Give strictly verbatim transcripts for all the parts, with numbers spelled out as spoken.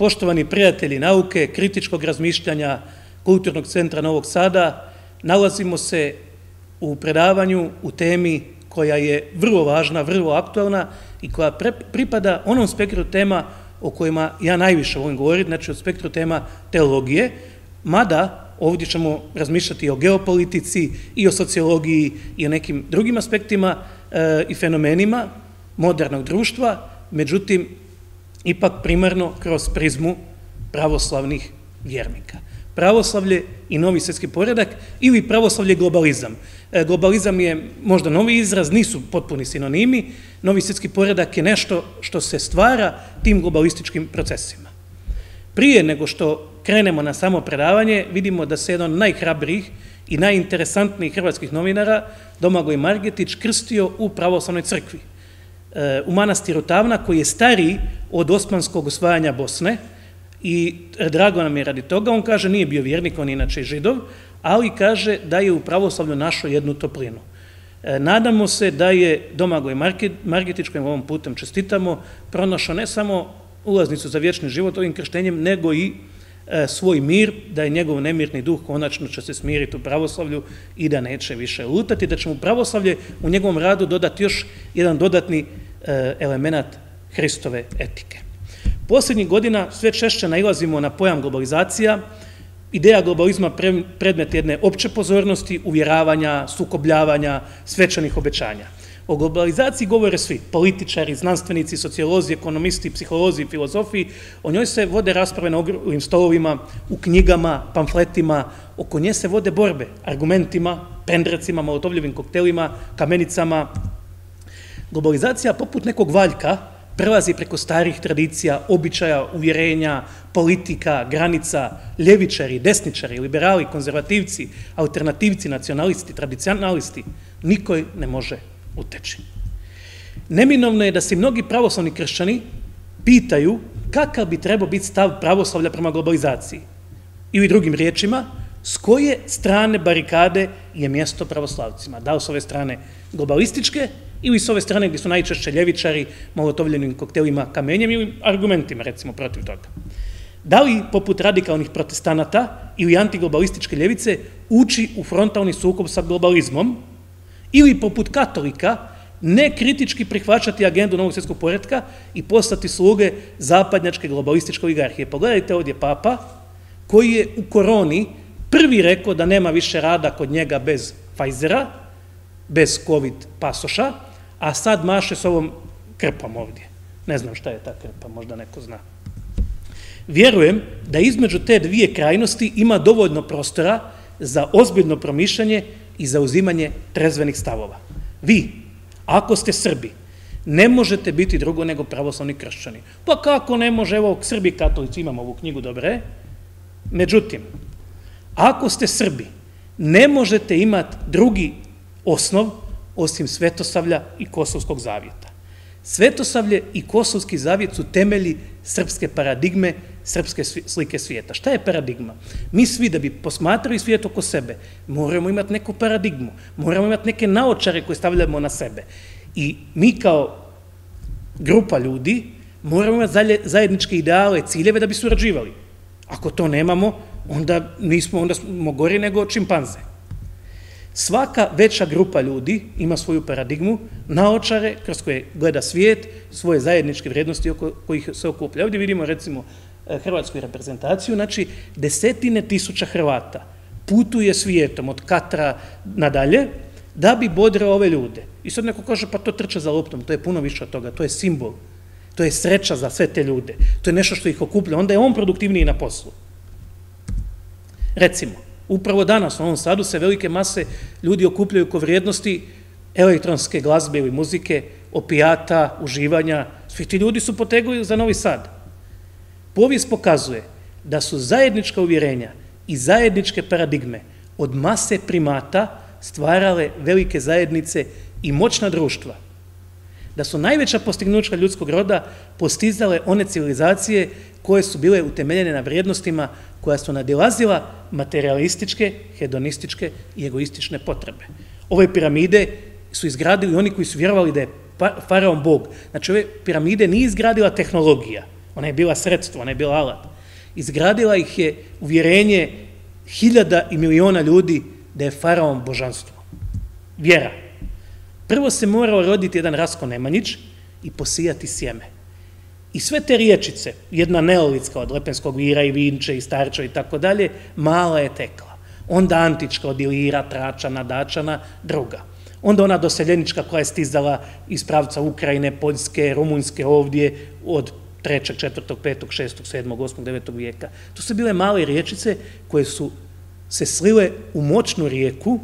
Poštovani prijatelji nauke, kritičkog razmišljanja Kulturnog centra Novog Sada, nalazimo se u predavanju u temi koja je vrlo važna, vrlo aktualna i koja pripada onom spektru tema o kojima ja najviše volim govoriti, znači od spektru tema teologije, mada ovdje ćemo razmišljati o geopolitici i o sociologiji i o nekim drugim aspektima e, i fenomenima modernog društva, međutim, ipak primarno kroz prizmu pravoslavnih vjernika. Pravoslavlje i novi svjetski poredak ili pravoslavlje globalizam. E, globalizam je možda novi izraz, nisu potpuni sinonimi. Novi svjetski poredak je nešto što se stvara tim globalističkim procesima. Prije nego što krenemo na samo predavanje, vidimo da se jedan od najhrabrijih i najinteresantnijih hrvatskih novinara, Domagoj Margetić, krstio u pravoslavnoj crkvi. E, u manastiru Tavna, koji je stariji od osmanskog osvajanja Bosne, i drago nam je radi toga. On kaže nije bio vjernik, on je inače židov, ali kaže da je u pravoslavlju našao jednu toplinu. E, nadamo se da je Domagoj Margetić, kojim ovom putem čestitamo, pronašao ne samo ulaznicu za vječni život ovim krštenjem, nego i e, svoj mir, da je njegov nemirni duh konačno će se smiriti u pravoslavlju i da neće više lutati, da će mu pravoslavlje u njegovom radu dodati još jedan dodatni e, element Hristove etike. Posljednjih godina sve češće nailazimo na pojam globalizacija. Ideja globalizma predmet jedne opće pozornosti, uvjeravanja, sukobljavanja, svečanih obećanja. O globalizaciji govore svi, političari, znanstvenici, sociolozi, ekonomisti, psiholozi, filozofi. O njoj se vode rasprave na okruglim stolovima, u knjigama, pamfletima. Oko nje se vode borbe, argumentima, pendrecima, molotovljevim koktelima, kamenicama. Globalizacija, poput nekog valjka, prelazi preko starih tradicija, običaja, uvjerenja, politika, granica, ljevičari, desničari, liberali, konzervativci, alternativci, nacionalisti, tradicionalisti. Nikoj ne može uteći. Neminovno je da se mnogi pravoslavni kršćani pitaju kakav bi trebao biti stav pravoslavlja prema globalizaciji. Ili drugim riječima, s koje strane barikade je mjesto pravoslavcima? Da li s ove strane globalističke ili s ove strane gdje su najčešće ljevičari, molotovljenim koktelima, kamenjem ili argumentima, recimo, protiv toga? Da li, poput radikalnih protestanata ili antiglobalističke ljevice, uči u frontalni sukob sa globalizmom ili, poput katolika, ne kritički prihvaćati agendu novog svjetskog poretka i postati sluge zapadnjačke globalističke oligarhije? Pogledajte ovdje papa koji je u koroni prvi rekao da nema više rada kod njega bez Pfizera, bez COVID pasoša, a sad maše s ovom krpom ovdje. Ne znam šta je ta krpa, možda neko zna. Vjerujem da između te dvije krajnosti ima dovoljno prostora za ozbiljno promišljanje i zauzimanje trezvenih stavova. Vi, ako ste Srbi, ne možete biti drugo nego pravoslavni kršćani. Pa kako ne može, evo, Srbi katolici, imamo ovu knjigu, dobre. Međutim, ako ste Srbi, ne možete imati drugi osnov osim Svetosavlja i Kosovskog zavjeta. Svetosavlje i Kosovski zavjet su temelji srpske paradigme, srpske slike svijeta. Šta je paradigma? Mi svi, da bi posmatrali svijet oko sebe, moramo imati neku paradigmu, moramo imati neke naočare koje stavljamo na sebe. I mi kao grupa ljudi moramo imati zajedničke ideale, ciljeve da bi surađivali. Ako to nemamo, onda nismo, onda smo gori nego čimpanze. Svaka veća grupa ljudi ima svoju paradigmu, naočare kroz koje gleda svijet, svoje zajedničke vrijednosti oko kojih se okuplja. Ovdje vidimo recimo hrvatsku reprezentaciju, znači desetine tisuća Hrvata putuje svijetom od Katra nadalje da bi bodrao ove ljude. I sad neko kaže pa to trče za loptom, to je puno više od toga, to je simbol, to je sreća za sve te ljude, to je nešto što ih okuplja, onda je on produktivniji na poslu. Recimo, upravo danas u Novom Sadu se velike mase ljudi okupljaju oko vrijednosti elektronske glazbe ili muzike, opijata, uživanja. Svi ti ljudi su potegli za Novi Sad. Povijest pokazuje da su zajednička uvjerenja i zajedničke paradigme od mase primata stvarale velike zajednice i moćna društva. Da su najveća postignuća ljudskog roda postizale one civilizacije koje su bile utemeljene na vrijednostima koja su nadilazila materialističke, hedonističke i egoistične potrebe. Ove piramide su izgradili oni koji su vjerovali da je faraon Bog. Znači, ove piramide nije izgradila tehnologija, Ona je bila sredstvo, ona je bila alat. Izgradila ih je uvjerenje hiljada i miliona ljudi da je faraon božanstvo. Vjera. Prvo se morao roditi jedan Rasko Nemanjić i posijati sjeme. I sve te riječice, jedna neolitska od Lepenskog vira i Vinče i Starča i tako dalje, mala je tekla. Onda antička od Ilira, Tračana, Dačana, druga. Onda ona doseljenička koja je stizala iz pravca Ukrajine, Poljske, Rumunjske ovdje od trećeg, četvrtog, petog, šestog, sedmog, osmog, devetog vijeka. To su bile male riječice koje su se slile u moćnu rijeku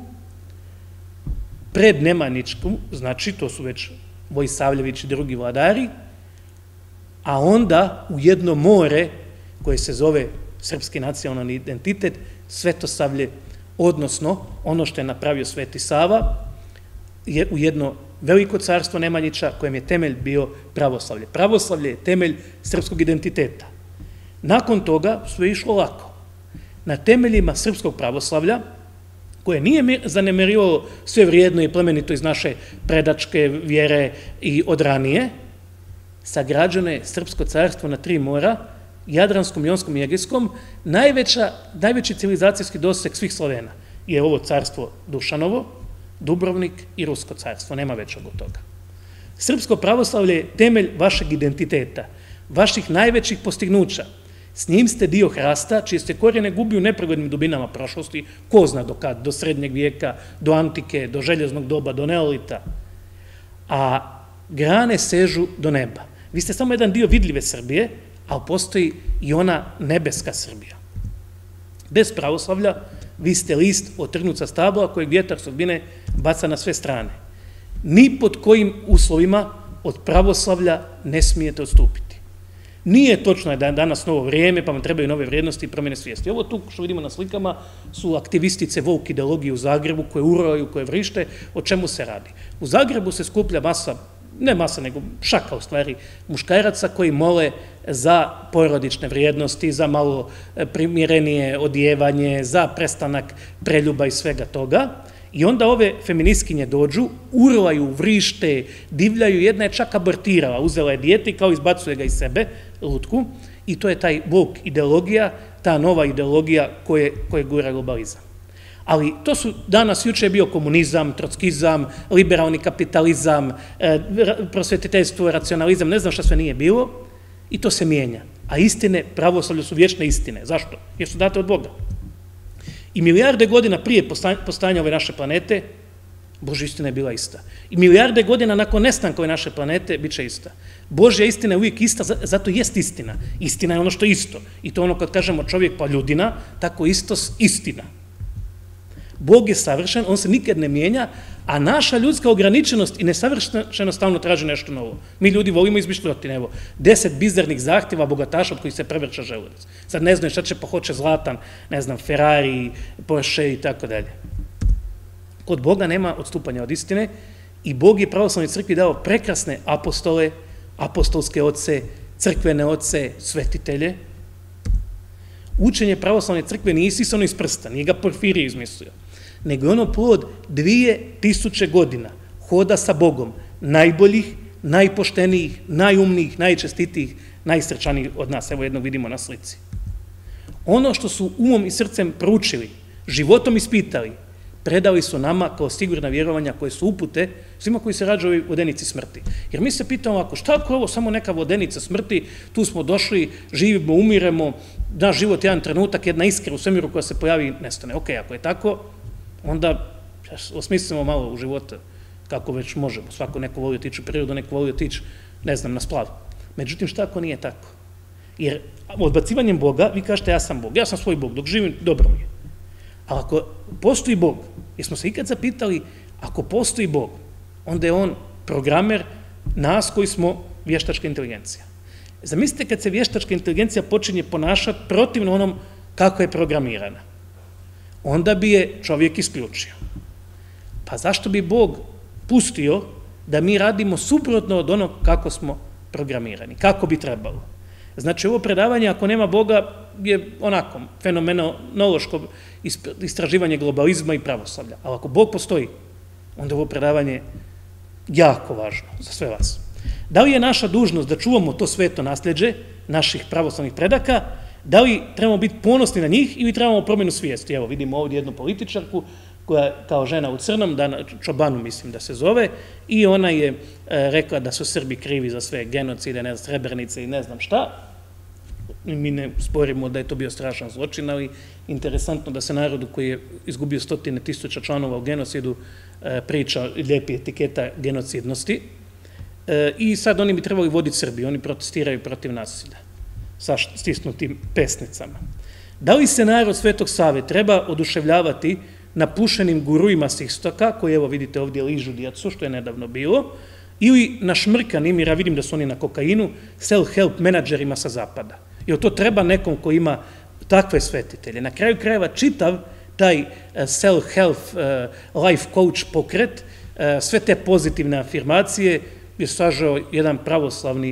pred Nemanjičku, znači to su već Vojsavljević i drugi vladari, a onda u jedno more koje se zove srpski nacionalni identitet, Svetosavlje, odnosno ono što je napravio Sveti Sava, je u jedno veliko carstvo Nemanjića kojem je temelj bio pravoslavlje. Pravoslavlje je temelj srpskog identiteta. Nakon toga sve je išlo lako. Na temeljima srpskog pravoslavlja, koje nije zanemerilo sve vrijedno i plemenito iz naše predačke vjere i od ranije, sagrađeno je srpsko carstvo na tri mora, Jadranskom, Jonskom i Egejskom, najveći civilizacijski doseg svih Slovena je ovo carstvo Dušanovo, Dubrovnik i Rusko carstvo, nema većeg od toga. Srpsko pravoslavlje je temelj vašeg identiteta, vaših najvećih postignuća. S njim ste dio hrasta, čije ste korijene gubi u nepreglednim dubinama prošlosti, ko zna do kad, do srednjeg vijeka, do antike, do željeznog doba, do neolita, a grane sežu do neba. Vi ste samo jedan dio vidljive Srbije, ali postoji i ona nebeska Srbija. Bez pravoslavlja vi ste list otrgnut sa stabla kojeg vjetar sudbine baca na sve strane. Ni pod kojim uslovima od pravoslavlja ne smijete odstupiti. Nije točno da je danas novo vrijeme, pa vam trebaju nove vrijednosti i promjene svijesti. Ovo tu što vidimo na slikama su aktivistice woke ideologije u Zagrebu koje uraju, koje vrište, o čemu se radi. U Zagrebu se skuplja masa, ne masa, nego šaka u stvari, muškaraca koji mole za porodične vrijednosti, za malo primjerenije odjevanje, za prestanak preljuba i svega toga. I onda ove feministkinje dođu, urlaju, vrište, divljaju, jedna je čak abortirala, uzela je dijete i kao izbacuje ga iz sebe, lutku, i to je taj woke ideologija, ta nova ideologija koje gura globalizam. Ali to su, danas, juče je bio komunizam, trockizam, liberalni kapitalizam, prosvetiteljstvo, racionalizam, ne znam šta sve nije bilo, i to se mijenja. A istine, pravoslavlje su vječne istine. Zašto? Jer su date od Boga. I milijarde godina prije postajanja ove naše planete, Božja istina je bila ista. I milijarde godina nakon nestanka ove naše planete bit će ista. Božja istina je uvijek ista, zato jest istina. Istina je ono što je isto. I to ono kad kažemo čovjek pa ljudina, tako isto istina. Bog je savršen, on se nikad ne mijenja, a naša ljudska ograničenost i nesavršenost stalno traži nešto novo. Mi ljudi volimo izmišljati, evo, deset bizarnih zahtjeva bogataša od kojih se prevrća želudac. Sad ne znaju šta će pa hoće Zlatan, ne znam, Ferrari, Porsche i tako dalje. Kod Boga nema odstupanja od istine i Bog je pravoslavnoj crkvi dao prekrasne apostole, apostolske oce, crkvene oce, svetitelje. Učenje pravoslavne crkve nije isisano iz prsta, nije ga Porfirije izmislio, nego je ono plod dvije tisuće godina hoda sa Bogom, najboljih, najpoštenijih, najumnijih, najčestitijih, najsrećanijih od nas. Evo jednog vidimo na slici. Ono što su umom i srcem proučili, životom ispitali, predali su nama kao sigurna vjerovanja koje su upute svima koji se rađaju u vodenici smrti. Jer mi se pitamo ovako, šta ako je ovo samo neka vodenica smrti, tu smo došli, živimo, umiremo, naš život je jedan trenutak, jedna iskra u svemiru koja se pojavi i nestane. Ok, ako je tako, onda osmislimo malo u životu kako već možemo. Svako neko voli otići u prirodu, neko voli otići, ne znam, na splav. Međutim, šta ako nije tako? Jer odbacivanjem Boga, vi kažete ja sam Bog, ja sam svoj Bog, dok živim, dobro mi je. Ali ako postoji Bog, jer smo se ikad zapitali, ako postoji Bog, onda je on programer nas koji smo vještačka inteligencija. Zamislite kad se vještačka inteligencija počinje ponašati protivno onom kako je programirana. Onda bi je čovjek isključio. Pa zašto bi Bog pustio da mi radimo suprotno od onog kako smo programirani, kako bi trebalo? Znači, ovo predavanje, ako nema Boga, je onako fenomenološko istraživanje globalizma i pravoslavlja. Ali ako Bog postoji, onda ovo predavanje jako važno za sve vas. Da li je naša dužnost da čuvamo to sveto nasljeđe, naših pravoslavnih predaka, da li trebamo biti ponosni na njih ili trebamo promjenu svijesti. Evo, vidimo ovdje jednu političarku koja kao žena u crnom, Čobanu mislim da se zove, i ona je rekla da su Srbi krivi za sve genocide, ne znam, Srebrenice i ne znam šta. Mi ne sporimo da je to bio strašan zločin, ali interesantno da se narodu koji je izgubio stotine tisuća članova u genocidu priča lijepi etiketa genocidnosti. I sad oni bi trebali voditi Srbiju, oni protestiraju protiv nasilja sa stisnutim pesnicama. Da li se narod Svetog Save treba oduševljavati napušenim guruima s istoka, koji evo vidite ovdje ližu djecu, što je nedavno bilo, ili našmrkanim, jer ja vidim da su oni na kokainu, self-help menadžerima sa zapada. Jer to treba nekom ko ima takve svetitelje. Na kraju krajeva čitav taj self-help life coach pokret, sve te pozitivne afirmacije je sažao jedan pravoslavni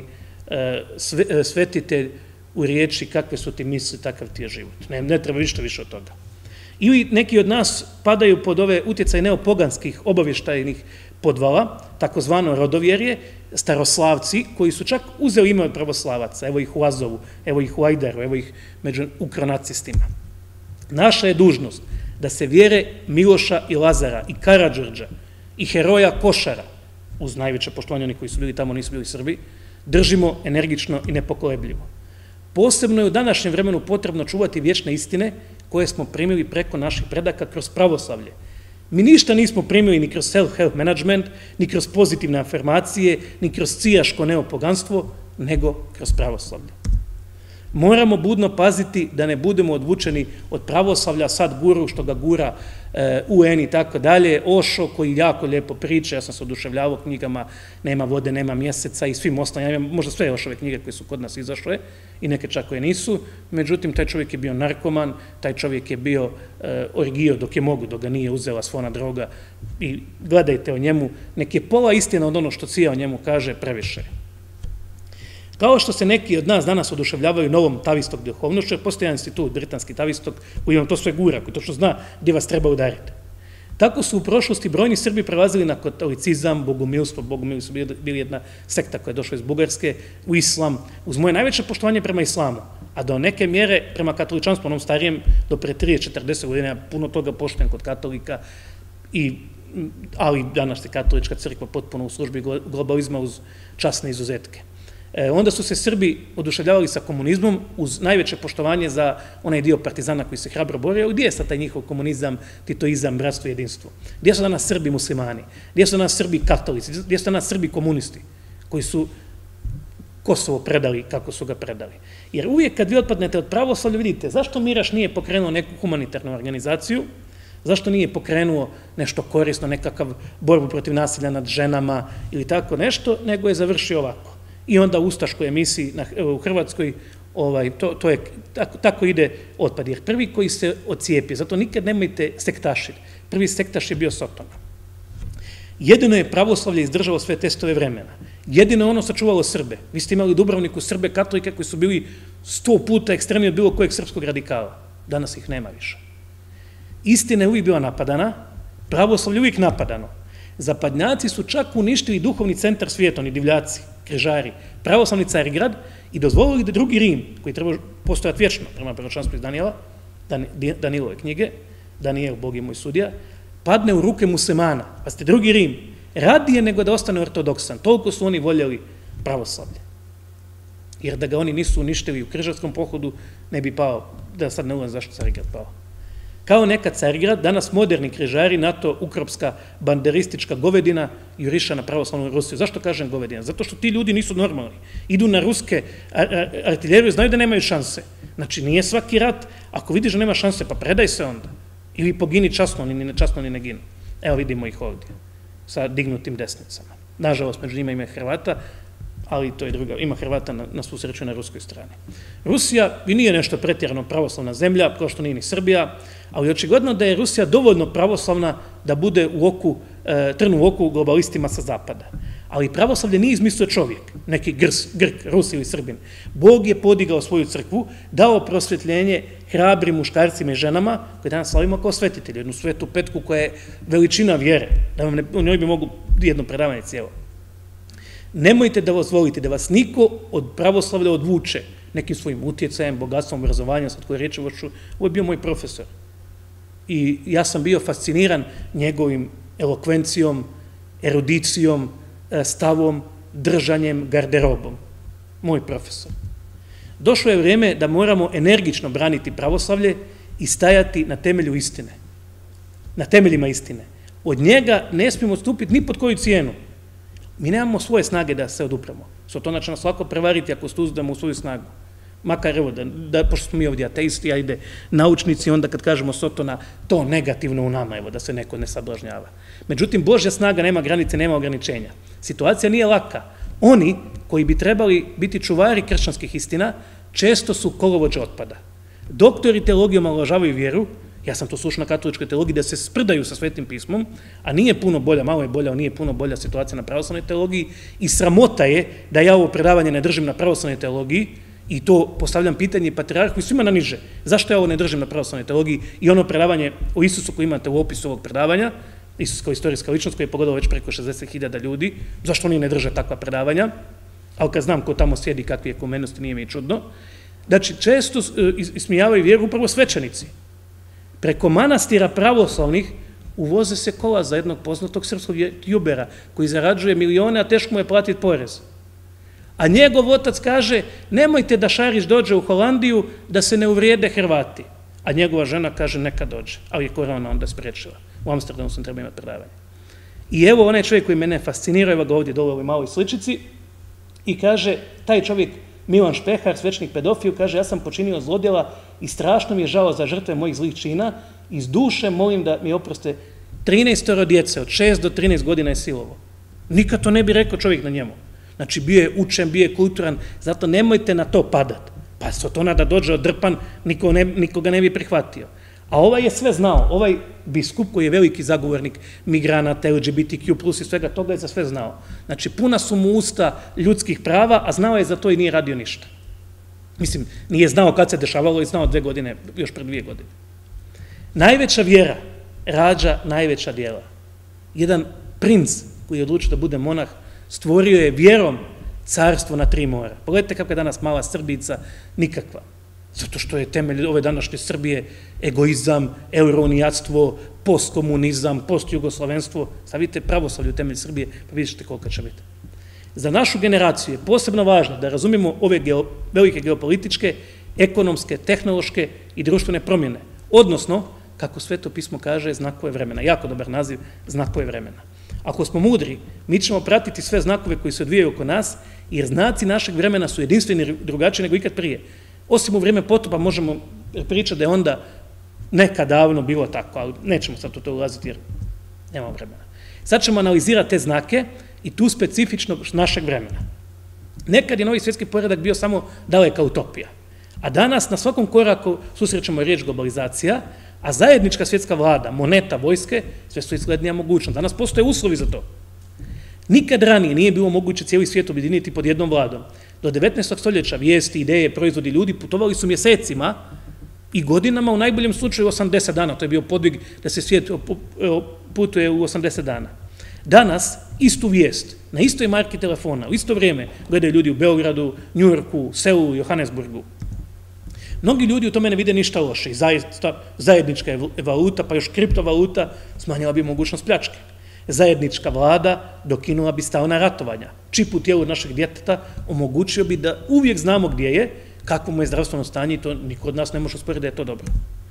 svetitelj u riječi kakve su ti misli, takav ti je život. Ne treba ništa više od toga. Ili neki od nas padaju pod ove utjecaj neopoganskih obavještajnih podvala, takozvano rodovjerje, staroslavci, koji su čak uzeli ime od pravoslavaca, evo ih u Azovu, evo ih u Ajdaru, evo ih među ukronacistima. Naša je dužnost da se vjere Miloša i Lazara i Karađorđa i heroja Košara, uz najveće poštovanje oni koji su bili tamo, nisu bili Srbi, držimo energično i nepokolebljivo. Posebno je u današnjem vremenu potrebno čuvati vječne istine koje smo primili preko naših predaka kroz pravoslavlje. Mi ništa nismo primili ni kroz self-help management, ni kroz pozitivne afirmacije, ni kroz cijaško neopoganstvo, nego kroz pravoslavlje. Moramo budno paziti da ne budemo odvučeni od pravoslavlja, sad guru što ga gura U N i tako dalje, Ošo koji jako lijepo priča, ja sam se oduševljavao knjigama Nema vode, nema mjeseca i svim ostalim, možda sve Ošove knjige koje su kod nas izašle i neke čak koje nisu, međutim taj čovjek je bio narkoman, taj čovjek je bio orgio dok je mogu, dok ga nije uzela svona droga i gledajte o njemu, nek je pola istina od ono što Cija o njemu kaže previše. Kao što se neki od nas danas oduševljavaju novom tavistok duhovnošću, jer postoji jedan institut, britanski tavistok, koji vam to sve gura, koji točno zna gdje vas treba udariti. Tako su u prošlosti brojni Srbi prelazili na katolicizam, bogumilstvo, bogumili su bili jedna sekta koja je došla iz Bugarske, u islam, uz moje najveće poštovanje prema islamu, a do neke mjere prema katoličanstvu, onom starijem, do pre trideset do četrdeset godina, puno toga poštujem kod katolika, ali danas je katolička crkva potpuno u službi globalizma uz časne izuzetke. Onda su se Srbi oduševljavali sa komunizmom uz najveće poštovanje za onaj dio partizana koji se hrabro borio. Gdje je sad taj njihov komunizam, titoizam, bratstvo i jedinstvo? Gdje su danas Srbi muslimani? Gdje su danas Srbi katolici? Gdje su danas Srbi komunisti koji su Kosovo predali kako su ga predali? Jer uvijek kad vi otpadnete od pravoslavlja, vidite, zašto Miraš nije pokrenuo neku humanitarnu organizaciju, zašto nije pokrenuo nešto korisno, nekakav borbu protiv nasilja nad ženama ili tako nešto, nego je završio ovako. I onda u ustaškoj emisiji u Hrvatskoj tako ide otpad. Jer prvi koji se ocijepi, zato nikad nemojte sektašiti, prvi sektaš je bio Sotona. Jedino je pravoslavlje izdržalo sve testove vremena. Jedino je ono sačuvalo Srbe. Vi ste imali u Dubrovniku Srbe katolike koji su bili sto puta ekstremniji od bilo kojeg srpskog radikala. Danas ih nema više. Istina je uvijek bila napadana, pravoslavlje uvijek napadano. Zapadnjaci su čak uništili duhovni centar svijeta, oni divljaci, križari, pravoslavni Carigrad i dozvolili da drugi Rim, koji treba postojati vječno prema proročanstvu iz Danijela, Danilove knjige, Danijel, Bog je moj sudija, padne u ruke muslimana, pa ste drugi Rim, radije nego da ostane ortodoksan, toliko su oni voljeli pravoslavlje. Jer da ga oni nisu uništili u križarskom pohodu, ne bi pao, da sad ne ulazim zašto Carigrad pao. Kao nekad Carigrad, danas moderni križari, NATO, ukropska, banderistička govedina juriša na pravoslavnu Rusiju. Zašto kažem govedina? Zato što ti ljudi nisu normalni. Idu na ruske artiljeriju, znaju da nemaju šanse. Znači, nije svaki rat, ako vidiš da nema šanse, pa predaj se onda. Ili pogini časno, ni nečasno, ni ne ginu. Evo vidimo ih ovdje, sa dignutim desnicama. Nažalost, među njima ima Hrvata, ali to je druga, ima Hrvata na svu sreću na ruskoj strani. Rusija i nije nešto pretjerano pravoslavna zemlja, kao što nije ni Srbija, ali očigledno da je Rusija dovoljno pravoslavna da bude u oku, trnu u oku globalistima sa zapada. Ali pravoslavlje nije izmislio čovjek, neki Grk, Rus ili Srbin. Bog je podigao svoju crkvu, dao prosvjetljenje hrabrim muškarcima i ženama, koje danas slavimo kao svetitelji, jednu svetu petku koja je veličina vjere, da vam ne, u njoj bi mogu jedno predavanje cijelo. Nemojte da vas volite, da vas niko od pravoslavlja odvuče, nekim svojim utjecajem, bogatstvom, obrazovanjem, slatko rečivošću. Ovo je bio moj profesor. I ja sam bio fasciniran njegovim elokvencijom, erudicijom, stavom, držanjem, garderobom. Moj profesor. Došlo je vrijeme da moramo energično braniti pravoslavlje i stajati na temelju istine. Na temeljima istine. Od njega ne smijemo odstupiti ni pod koju cijenu. Mi nemamo svoje snage da se odupremo. Sotona će nas lako prevariti ako uzdamo u svoju snagu. Makar evo, da, da, pošto smo mi ovdje ateisti, ajde, naučnici, onda kad kažemo Sotona, to negativno u nama, evo, da se neko ne sablažnjava. Međutim, Božja snaga nema granice, nema ograničenja. Situacija nije laka. Oni koji bi trebali biti čuvari kršćanskih istina, često su kolovođe otpada. Doktori teologije omalovažavaju vjeru, ja sam to slušao na katoličkoj teologiji, da se sprdaju sa Svetim pismom, a nije puno bolja, malo je bolja, ali nije puno bolja situacija na pravoslavnoj teologiji i sramota je da ja ovo predavanje ne držim na pravoslavnoj teologiji i to postavljam pitanje patrijarhu i svima na niže. Zašto ja ovo ne držim na pravoslavnoj teologiji i ono predavanje o Isusu koje imate u opisu ovog predavanja, Isus kao istorijska ličnost koji je pogledao već preko šezdeset hiljada ljudi, zašto oni ne drže takva predavanja? Ali kad znam ko tamo sjedi, kakvi ekumenosti, nije mi čudno. Znači, često ismijavaju vjeru upravo svećenici. Preko manastira pravoslavnih uvoze se kola za jednog poznatog srpskog jutubera koji zarađuje milione, a teško mu je platiti porez. A njegov otac kaže, nemojte da Šarić dođe u Holandiju da se ne uvrijede Hrvati. A njegova žena kaže, neka dođe. Ali je korona onda spriječila. U Amsterdamu sam treba imati predavanje. I evo onaj čovjek koji mene fascinira, evo ga ovdje dole u ovoj maloj sličici, i kaže, taj čovjek, Milan Špehar, svećenik pedofil, kaže, ja sam počinio zlodjela i strašno mi je žao za žrtve mojih zlih čina, iz duše molim da mi oproste trinaestoro djece, od šest do trinaest godina je silovo. Nikad to ne bi rekao čovjek na njemu. Znači, bio je učen, bio je kulturan, zato nemojte na to padat. Pa Sotona da dođe odrpan, niko, ne, niko ga ne bi prihvatio. A ovaj je sve znao, ovaj biskup koji je veliki zagovornik migranata, L G B T Q plus i svega toga je za sve znao. Znači, puna su mu usta ljudskih prava, a znao je za to i nije radio ništa. Mislim, nije znao kad se dešavalo i znao dve godine, još pred dvije godine. Najveća vjera rađa najveća djela. Jedan princ koji je odlučio da bude monah stvorio je vjerom carstvo na tri mora. Pogledajte kako je danas mala Srbica, nikakva. Zato što je temelj ove današnje Srbije egoizam, eurounijatstvo, postkomunizam, postjugoslavenstvo. Stavite pravoslavlje u temelj Srbije, pa vidite koliko će biti. Za našu generaciju je posebno važno da razumijemo ove geo, velike geopolitičke, ekonomske, tehnološke i društvene promjene. Odnosno, kako Sveto pismo kaže, znakove vremena. Jako dobar naziv, znakove vremena. Ako smo mudri, mi ćemo pratiti sve znakove koji se odvijaju oko nas, jer znaci našeg vremena su jedinstveni i drugačiji nego ikad prije. Osim u vrijeme potopa možemo pričati da je onda nekad davno bilo tako, ali nećemo sad u to ulaziti jer nemamo vremena. Sad ćemo analizirati te znake i tu specifično našeg vremena. Nekad je novi svjetski poredak bio samo daleka utopija, a danas na svakom koraku susrećemo riječ globalizacija, a zajednička svjetska vlada, moneta, vojske, sve su izglednija mogućnost. Danas postoje uslovi za to. Nikad ranije nije bilo moguće cijeli svijet objediniti pod jednom vladom. Do devetnaestog stoljeća vijesti, ideje, proizvodi ljudi putovali su mjesecima i godinama, u najboljem slučaju osamdeset dana. To je bio podvig da se svijet putuje u osamdeset dana. Danas istu vijest, na istoj marki telefona, u isto vrijeme gledaju ljudi u Beogradu, Njujorku, Seulu, Johannesburgu. Mnogi ljudi u tome ne vide ništa loše i zajednička je valuta, pa još kriptovaluta smanjila bi mogućnost pljačke. Zajednička vlada dokinula bi stalna ratovanja. Čip u tijelu našeg djeteta omogućio bi da uvijek znamo gdje je, kako mu je zdravstveno stanje i to niko od nas ne može osporiti da je to dobro.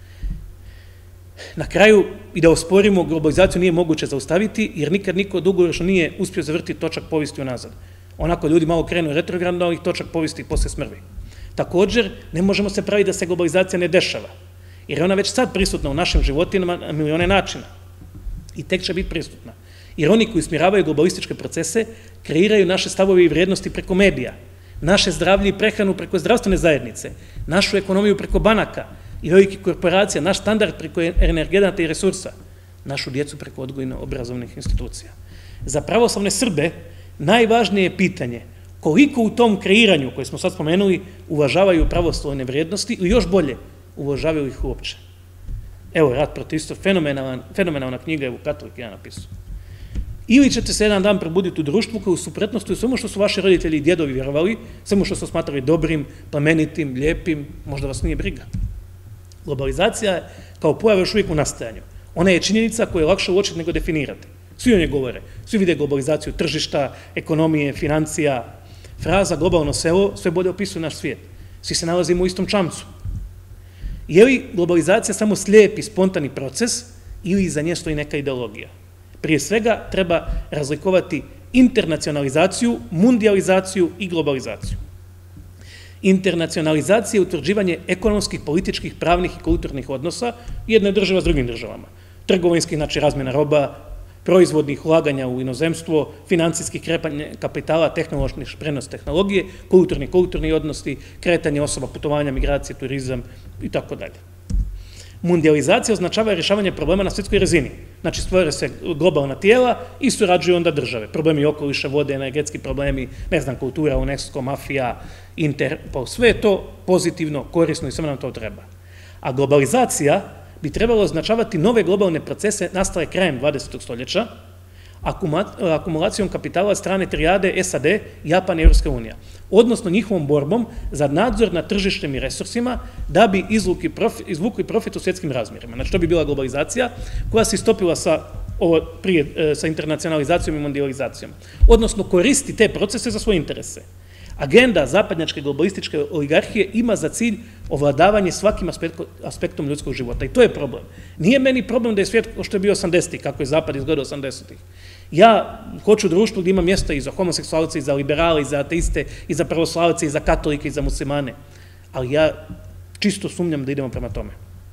Na kraju, i da osporimo, globalizaciju nije moguće zaustaviti, jer nikad niko dugoročno nije uspio zavrtiti točak povijesti unazad. Onako ljudi malo krenu retrogradno, ali točak povijesti posle smrvi. Također, ne možemo se praviti da se globalizacija ne dešava, jer je ona već sad prisutna u našim životima na milione načina. I tek će biti prisutna. Jer oni koji usmjeravaju globalističke procese kreiraju naše stavove i vrijednosti preko medija, naše zdravlje i prehranu preko zdravstvene zajednice, našu ekonomiju preko banaka i velikih korporacija, naš standard preko energenata i resursa, našu djecu preko odgojno-obrazovnih institucija. Za pravoslavne Srbe najvažnije je pitanje koliko u tom kreiranju, koje smo sad spomenuli, uvažavaju pravoslavne vrijednosti ili još bolje, uvažavaju ih uopće. Evo, Rat protiv isto, fenomenalna knjiga, evo, Katolik ja napisao. Ili ćete se jedan dan probuditi u društvu koje u suprotnosti u svemu što su vaši roditelji i djedovi vjerovali, svemu što su smatrali dobrim, plemenitim, lijepim, možda vas nije briga. Globalizacija je kao pojava još uvijek u nastajanju. Ona je činjenica koju je lakše uočiti nego definirati. Svi o njoj govore. Svi vide globalizaciju tržišta, ekonomije, financija. Fraza globalno selo sve bolje opisuje naš svijet. Svi se nalazimo u istom čamcu. Je li globalizacija samo slijepi, spontani proces ili iza nje stoji neka ideologija? Prije svega treba razlikovati internacionalizaciju, mundializaciju i globalizaciju. Internacionalizacija je utvrđivanje ekonomskih, političkih, pravnih i kulturnih odnosa jedne države s drugim državama. Trgovinskih, znači razmjena roba, proizvodnih ulaganja u inozemstvo, financijskih krepanja kapitala, tehnoloških prenos tehnologije, kulturni, kulturni odnosi, kretanje osoba, putovanja, migracije, turizam i tako dalje. Mundializacija označava rješavanje problema na svjetskoj razini. Znači, stvore se globalna tijela i surađuju onda države. Problemi okoliša, vode, energetski problemi, ne znam, kultura, UNESCO, mafija, Interpol, sve je to pozitivno, korisno i sve nam to treba. A globalizacija bi trebalo označavati nove globalne procese nastale krajem dvadesetog stoljeća, akumulacijom kapitala strane trijade S A D, Japan i Europska unija, odnosno njihovom borbom za nadzor nad tržištem i resursima da bi izvukli profit u svjetskim razmjerima. Znači, to bi bila globalizacija koja se istopila sa, ovo prije, sa internacionalizacijom i mondializacijom, odnosno koristi te procese za svoje interese. Agenda zapadnjačke globalističke oligarhije ima za cilj ovladavanje svakim aspektom ljudskog života. I to je problem. Nije meni problem da je svijet što je bio osamdesetih, kako je zapad izgledao osamdesetih. Ja hoću društvo gdje ima mjesta i za homoseksualce, i za liberale, i za ateiste, i za pravoslavce, i za katolike, i za muslimane. Ali ja čisto sumnjam da idemo prema tome.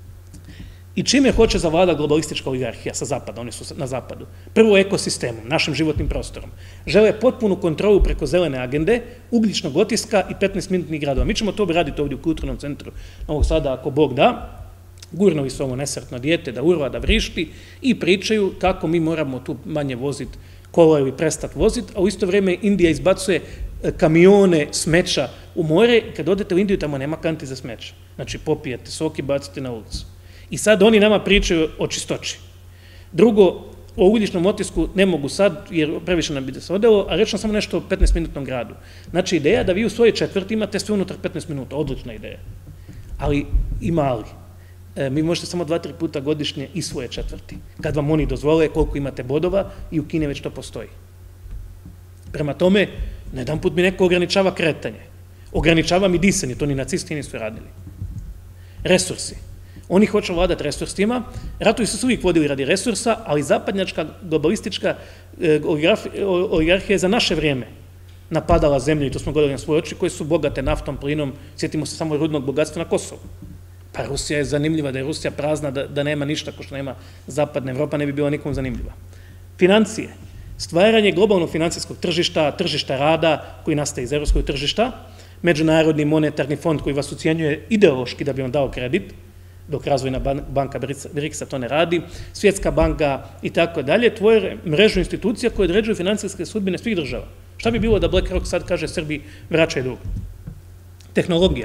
I čime hoće zavlada globalistička oligarhija sa zapada, oni su na zapadu? Prvo ekosistemom, našim životnim prostorom. Žele potpunu kontrolu preko zelene agende, ugljičnog otiska i petnaestminutnih gradova. Mi ćemo to raditi ovdje u Kulturnom centru Novog Sada, ako Bog da. Gurnovi su ovo nesretno dijete da urva, da vrišti i pričaju kako mi moramo tu manje voziti kola ili prestati voziti, a u isto vrijeme Indija izbacuje kamione smeća u more i kad odete u Indiju tamo nema kanti za smeće. Znači popijete sok i bacite na ulicu. I sad oni nama pričaju o čistoći. Drugo, o ugljičnom otisku ne mogu sad, jer previše nam bi se odelo, a reći nam samo nešto o petnaestminutnom gradu. Znači, ideja da vi u svojoj četvrti imate sve unutar petnaest minuta, odlična ideja. Ali ima ali. E, mi možete samo dva, tri puta godišnje i svoje četvrti. Kad vam oni dozvole koliko imate bodova i u Kini već to postoji. Prema tome, na jedan put mi neko ograničava kretanje. Ograničava mi disanje, to ni nacisti nisu radili. Resursi. Oni hoće vladati resursima, ratovi su se uvijek vodili radi resursa, ali zapadnjačka globalistička oligarhija je za naše vrijeme napadala zemlju, i to smo gledali na svoje oči, koje su bogate naftom, plinom, sjetimo se samo rudnog bogatstva na Kosovu. Pa Rusija je zanimljiva, da je Rusija prazna, da, da nema ništa, ko što nema zapadna Evropa, ne bi bila nikom zanimljiva. Financije. Stvaranje globalnog financijskog tržišta, tržišta rada, koji nastaje iz evropskog tržišta, Međunarodni monetarni fond koji vas ucijenjuje ideološki da bi vam dao kredit, dok razvojna banka BRICS-a to ne radi, Svjetska banka i tako dalje, tvoje mrežu institucija koje određuju financijske sudbine svih država. Šta bi bilo da BlackRock sad kaže Srbiji vraćaj dug? Tehnologija.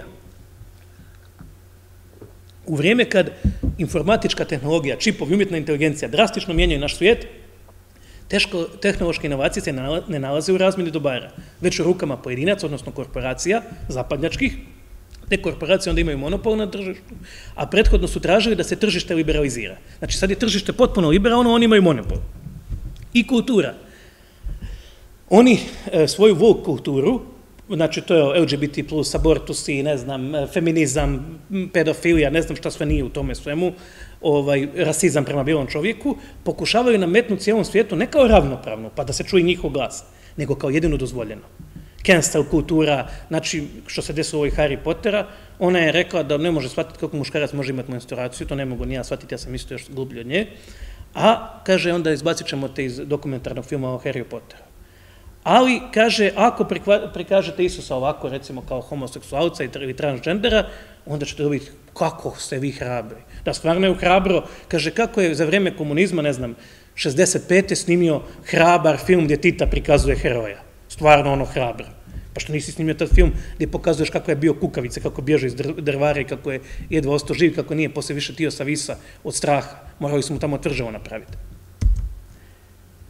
U vrijeme kad informatička tehnologija, čipovi, umjetna inteligencija drastično mijenjaju naš svijet, tehnološke inovacije se ne nalaze u razmjeni dobara, već u rukama pojedinaca, odnosno korporacija, zapadnjačkih. Te korporacije onda imaju monopol na tržištu, a prethodno su tražili da se tržište liberalizira. Znači, sad je tržište potpuno liberalno, oni imaju monopol. I kultura. Oni e, svoju woke kulturu, znači to je L G B T plus, abortusi, ne znam, feminizam, pedofilija, ne znam šta sve nije u tome svemu, ovaj, rasizam prema bilom čovjeku, pokušavaju nametnuti cijelom svijetu ne kao ravnopravno, pa da se čuje njihov glas, nego kao jedino dozvoljeno. Cancel kultura, znači što se desilo ovoj Harry Pottera, ona je rekla da ne može shvatiti kako muškarac može imati menstruaciju, to ne mogu ni ja shvatiti, ja sam isto još glublji od nje, a kaže onda izbacit ćemo te iz dokumentarnog filma o Harry Potteru. Ali, kaže, ako prikažete Isusa ovako, recimo kao homoseksualca ili transgendera, onda ćete dobiti kako ste vi hrabri. Da, stvarno je hrabro, kaže, kako je za vrijeme komunizma, ne znam, šezdeset pete snimio hrabar film gdje Tita prikazuje heroja. Stvarno ono hrabro. Pa što nisi snimio taj film gdje pokazuješ kako je bio kukavice, kako bježe iz drvare, kako je jedva ostao živ, kako nije poslije više tio sa visa od straha. Morali su mu tamo tvrđavo napraviti.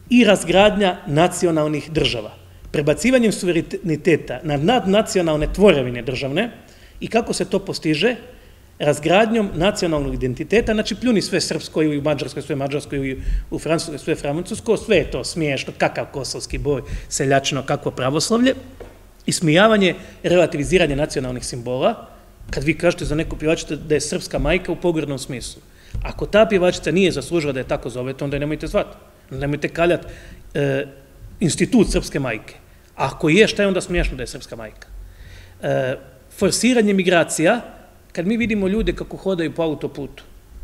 i razgradnja nacionalnih država. Prebacivanjem suvereniteta na nadnacionalne tvorevine državne i kako se to postiže? Razgradnjom nacionalnog identiteta, znači pljuni sve srpsko ili u Mađarskoj, sve mađarsko ili u Francuskoj, sve francusko, sve je to smiješno, kakav kosovski boj, seljačino, kakvo pravoslavlje, ismijavanje, relativiziranje nacionalnih simbola, kad vi kažete za neku pjevačicu da je srpska majka u pogrdnom smislu. Ako ta pjevačica nije zaslužila da je tako zovete, onda je nemojte zvati. Nemojte kaljati e, institut srpske majke. A ako je, šta je onda smiješno da je srpska majka? E, forsiranje migracija, kad mi vidimo ljude kako hodaju po autoputu,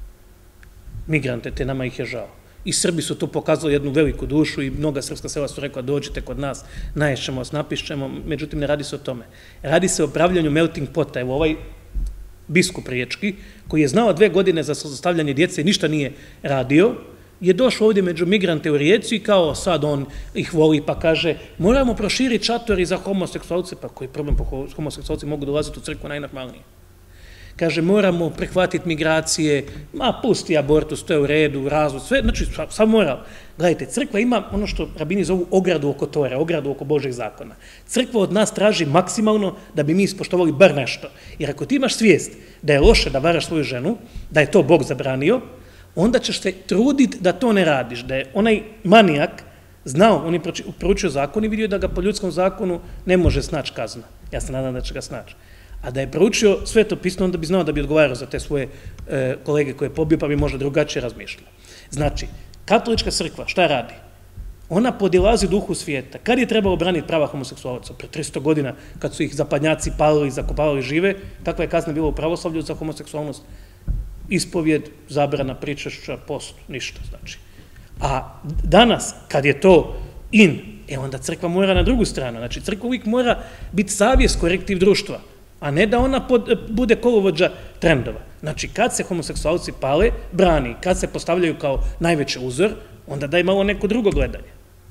migrante, te nama ih je žao. I Srbi su tu pokazali jednu veliku dušu i mnoga srpska sela su rekla dođite kod nas, naješćemo vas, napišćemo, međutim ne radi se o tome. Radi se o pravljanju melting pota. Evo ovaj biskup riječki, koji je znao dve godine za sastavljanje djece i ništa nije radio, je došao ovdje među migrante u Rijeci i kao sad on ih voli pa kaže moramo proširiti šatori za homoseksualce, pa koji problem po homoseksualci mogu dolaziti u crkvu najnormalnije. Kaže, moramo prihvatiti migracije, ma pusti abortus, to je u redu, razvod, sve, znači, sam moral. Gledajte, crkva ima ono što rabini zovu ogradu oko Tora, ogradu oko Božih zakona. Crkva od nas traži maksimalno da bi mi ispoštovali bar nešto. Jer ako ti imaš svijest da je loše da varaš svoju ženu, da je to Bog zabranio, onda ćeš se truditi da to ne radiš, da je onaj manijak znao, on je proučio zakon i vidio da ga po ljudskom zakonu ne može snaći kazna. Ja se nadam da će ga snaći. A da je proučio Sveto pismo, onda bi znao da bi odgovarao za te svoje e, kolege koje je pobio, pa bi možda drugačije razmišljao. Znači, katolička crkva, šta radi? Ona podilazi duhu svijeta. Kad je trebalo braniti prava homoseksualaca? Pre tristo godina, kad su ih zapadnjaci palili, zakopavali žive, kakva je kazna bila u pravoslavlju za homoseksualnost? Ispovjed, zabrana, pričešća, post, ništa, znači. A danas, kad je to in, e onda crkva mora na drugu stranu. Znači, crkva uvijek mora biti savjest, korektiv društva, a ne da ona pod, bude kolovođa trendova. Znači, kad se homoseksualci pale, brani, kad se postavljaju kao najveći uzor, onda daj malo neko drugo gledanje.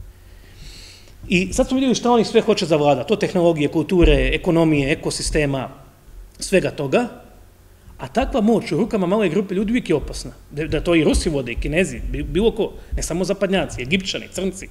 I sad smo vidjeli šta oni sve hoće zavladati, to tehnologije, kulture, ekonomije, ekosistema, svega toga, a takva moć u rukama male grupe ljudi uvijek je opasna. Da, da to i Rusi vode, i Kinezi, bilo ko, ne samo zapadnjaci, Egipćani, Crnci.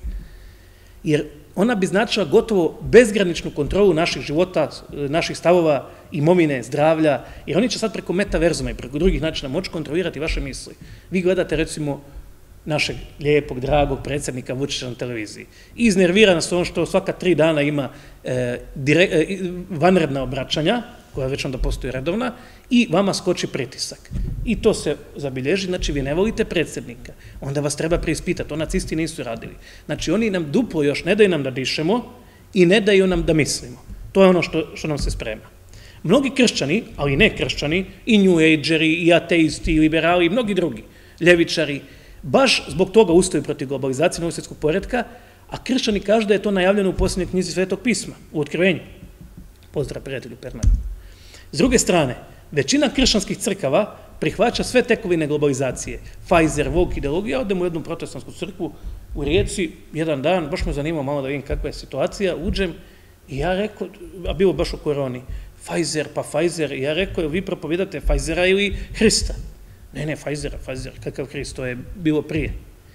Jer ona bi značila gotovo bezgraničnu kontrolu naših života, naših stavova, imovine, zdravlja, jer oni će sad preko metaverzuma i preko drugih načina moći kontrolirati vaše misli. Vi gledate, recimo, našeg lijepog, dragog predsjednika Vučića na televiziji. Iznervirana su ono što svaka tri dana ima e, direkt, e, vanredna obraćanja, koja već onda postoji redovna, i vama skoči pritisak. I to se zabilježi, znači vi ne volite predsjednika, onda vas treba preispitati, to nacisti nisu radili. Znači oni nam duplo još ne daju nam da dišemo i ne daju nam da mislimo. To je ono što, što nam se sprema. Mnogi kršćani, ali ne kršćani, i New Ageri, i ateisti, i liberali, i mnogi drugi, ljevičari, baš zbog toga ustaju protiv globalizacije novog svjetskog poretka, a kršćani kažu da je to najavljeno u posljednjoj knjizi Svetog pisma, u Otkrivenju. Pozdrav prijatelju Pernar. S druge strane, većina kršćanskih crkava prihvaća sve tekovine globalizacije. Pfizer, Vogue ideologija, odem u jednu protestantsku crkvu u Rijeci, jedan dan, baš me zanimao malo da vidim kakva je situacija, uđem i ja rekao, a bilo baš u koroni, Pfizer, pa Pfizer, i ja rekao, vi propovedate Pfizera ili Hrista? Ne, ne, Pfizera, Pfizer, kakav Hrist, to je bilo prije.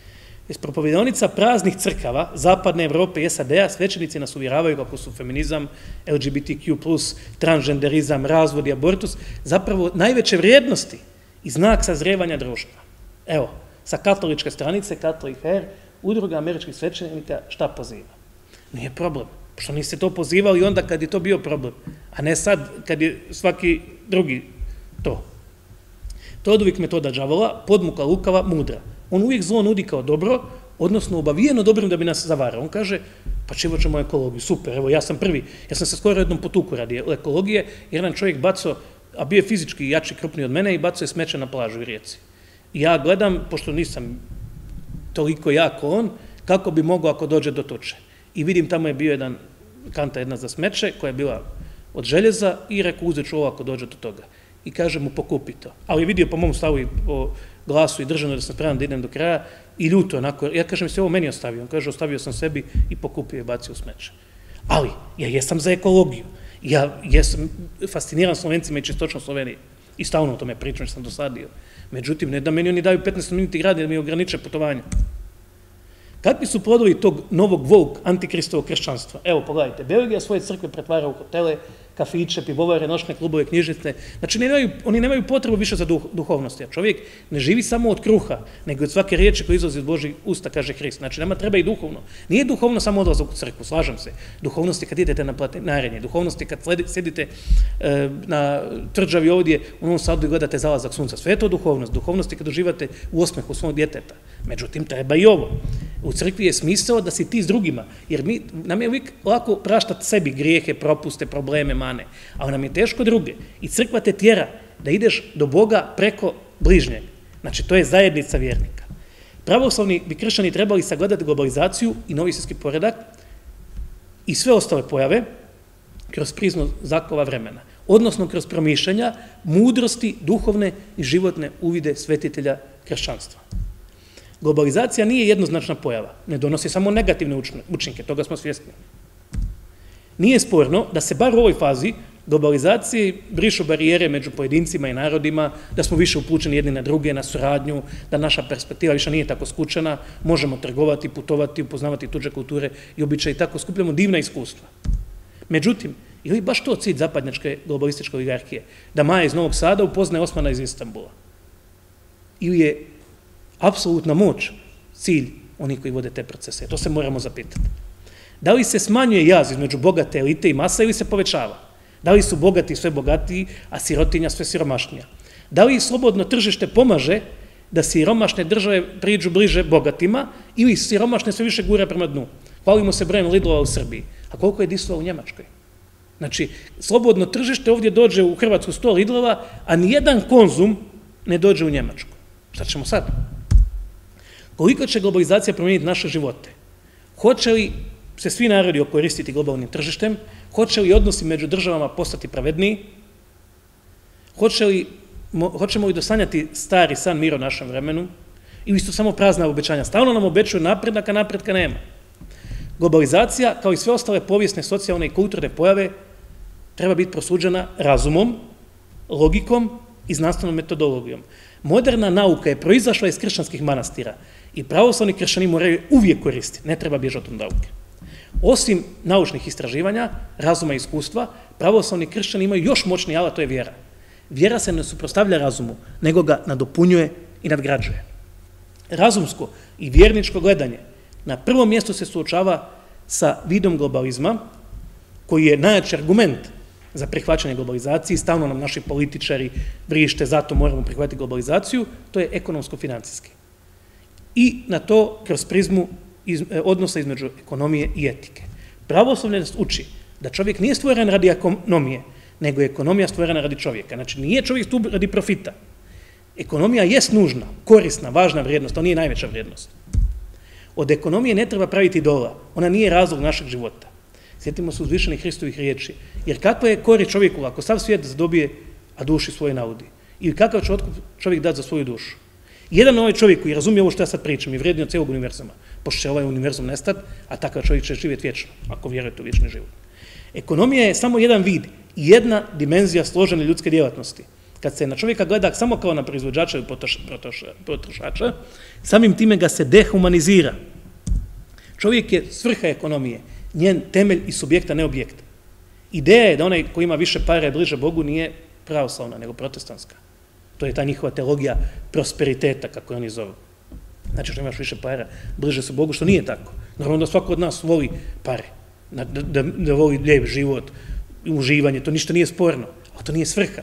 Iz propovedonica praznih crkava Zapadne Evrope i S A D-a svećenici nas uvjeravaju kako su feminizam, L G B T Q plus, transgenderizam, razvod i abortus zapravo najveće vrijednosti i znak sazrijevanja društva. Evo, sa katoličke stranice, Catholic Hair, udruga američkih svećenika šta poziva? Nije problem. Što niste to pozivali onda kad je to bio problem, a ne sad kad je svaki drugi to. To je od uvijek metoda đavola, podmuka lukava, mudra. On uvijek zlo nudi kao dobro, odnosno obavijeno dobrim da bi nas zavarao. On kaže, pa čivo ćemo ekologiju, super, evo ja sam prvi, ja sam se skoro jednom potuku radi ekologije, jedan čovjek baco, a bio je fizički jači, krupniji od mene i baco je smeće na plažu u Rijeci. I ja gledam, pošto nisam toliko jako on, kako bi mogao ako dođe do tuče. I vidim, tamo je bio jedan kanta jedna za smeće, koja je bila od željeza i rekao, uzet ću ovo ako dođe do toga. I kaže mu, pokupi to. Ali je vidio po mom stavu i po glasu i držano da sam spreman da idem do kraja i ljuto onako. Ja kažem, se ovo meni ostavio. On kaže, ostavio sam sebi i pokupio i bacio u smeće. Ali, ja jesam za ekologiju. Ja jesam fasciniran Slovencima i čistoćom Slovenije. I stavno o tome pričam, što sam dosadio. Međutim, ne da meni oni daju petnaest minuti gradi da mi ograniče putovanje. Kakvi su plodovi tog novog woke antikristovog kršćanstva? Evo, pogledajte, Belgija svoje crkve pretvara u hotele, kafiće, pivovare, noćne klubove, knjižnice. Znači, nemaju, oni nemaju potrebu više za duh, duhovnosti. A čovjek ne živi samo od kruha, nego od svake riječi koja izlazi iz Božih usta, kaže Hrist. Znači, nama treba i duhovno. Nije duhovno samo odlazak u crkvu, slažem se. Duhovnost je kad idete na planinarenje, duhovnost je kad sjedite e, na tvrđavi ovdje u Novom Sadu i gledate zalazak sunca. Sve je to duhovnost. Duhovnost je kad uživate u osmehu svog djeteta. Međutim, treba i ovo. U crkvi je smisao da si ti s drugima, jer mi, nam je uvijek lako praštati sebi grijehe, propuste, probleme, mane, ali nam je teško druge. I crkva te tjera da ideš do Boga preko bližnjeg. Znači, to je zajednica vjernika. Pravoslavni bi kršćani trebali sagledati globalizaciju i novi svjetski poredak i sve ostale pojave kroz prizmu zakova vremena, odnosno kroz promišljanja mudrosti, duhovne i životne uvide svetitelja kršćanstva. Globalizacija nije jednoznačna pojava, ne donosi samo negativne učinke, toga smo svjesni. Nije sporno da se bar u ovoj fazi globalizacije brišu barijere među pojedincima i narodima, da smo više upućeni jedni na druge, na suradnju, da naša perspektiva više nije tako skučena, možemo trgovati, putovati, upoznavati tuđe kulture i običaje i tako skupljamo divna iskustva. Međutim, je li baš to cilj zapadnjačke globalističke oligarhije, da Maja iz Novog Sada upoznaje Osmana iz Istanbula? Ili je apsolutna moć cilj onih koji vode te procese? To se moramo zapitati. Da li se smanjuje jaz između bogate elite i masa ili se povećava? Da li su bogati sve bogatiji, a sirotinja sve siromašnija? Da li slobodno tržište pomaže da siromašne države priđu bliže bogatima ili siromašne sve više gura prema dnu? Hvalimo se brojem Lidlova u Srbiji. A koliko je Dislova u Njemačkoj? Znači, slobodno tržište ovdje dođe u Hrvatsku sto Lidlova, a nijedan Konzum ne dođe u Njemačku. Šta ćemo sad? Koliko će globalizacija promijeniti naše živote? Hoće li se svi narodi okoristiti globalnim tržištem? Hoće li odnosi među državama postati pravedniji? Hoće li, mo, hoćemo li dosanjati stari san mira u našem vremenu? Ili su samo prazna obećanja? Stalno nam obećuju napredak, a napretka nema. Globalizacija, kao i sve ostale povijesne, socijalne i kulturne pojave, treba biti prosuđena razumom, logikom i znanstvenom metodologijom. Moderna nauka je proizašla iz kršćanskih manastira i pravoslavni kršćani moraju uvijek koristiti, ne treba bježati od nauke. Osim naučnih istraživanja, razuma i iskustva, pravoslavni kršćani imaju još moćniji alat, to je vjera. Vjera se ne suprotstavlja razumu, nego ga nadopunjuje i nadgrađuje. Razumsko i vjerničko gledanje na prvom mjestu se suočava sa vidom globalizma, koji je najjači argument za prihvaćanje globalizacije, stalno nam naši političari vrište, zato moramo prihvatiti globalizaciju, to je ekonomsko-financijski. I na to kroz prizmu iz, odnosa između ekonomije i etike. Pravoslavlje nas uči da čovjek nije stvoren radi ekonomije, nego je ekonomija stvorena radi čovjeka. Znači, nije čovjek tu radi profita. Ekonomija jest nužna, korisna, važna vrijednost, ali nije najveća vrijednost. Od ekonomije ne treba praviti idola, ona nije razlog našeg života. Sjetimo se uzvišenih Hristovih riječi, jer kakva je korist čovjeku ako sav svijet zadobije, a duši svoje naudi? Ili kakav će otkup čovjek dati za svoju dušu? Jedan ovaj čovjek koji razumije ovo što ja sad pričam i vrijedni od cijelog univerzuma, pošto će ovaj univerzum nestati, a takav čovjek će živjeti vječno, ako vjerujete u vječni život. Ekonomija je samo jedan vid i jedna dimenzija složene ljudske djelatnosti. Kad se na čovjeka gleda samo kao na proizvođača ili potrošača, samim time ga se dehumanizira. Čovjek je svrha ekonomije, njen temelj i subjekta, ne objekta. Ideja je da onaj koji ima više para bliže Bogu nije pravoslavna, nego protestantska. To je ta njihova teologija prosperiteta, kako oni zovu. Znači što imaš više para, bliže su Bogu, što nije tako. Normalno da svako od nas voli pare, da, da, da voli lijep život, uživanje, to ništa nije sporno, ali to nije svrha.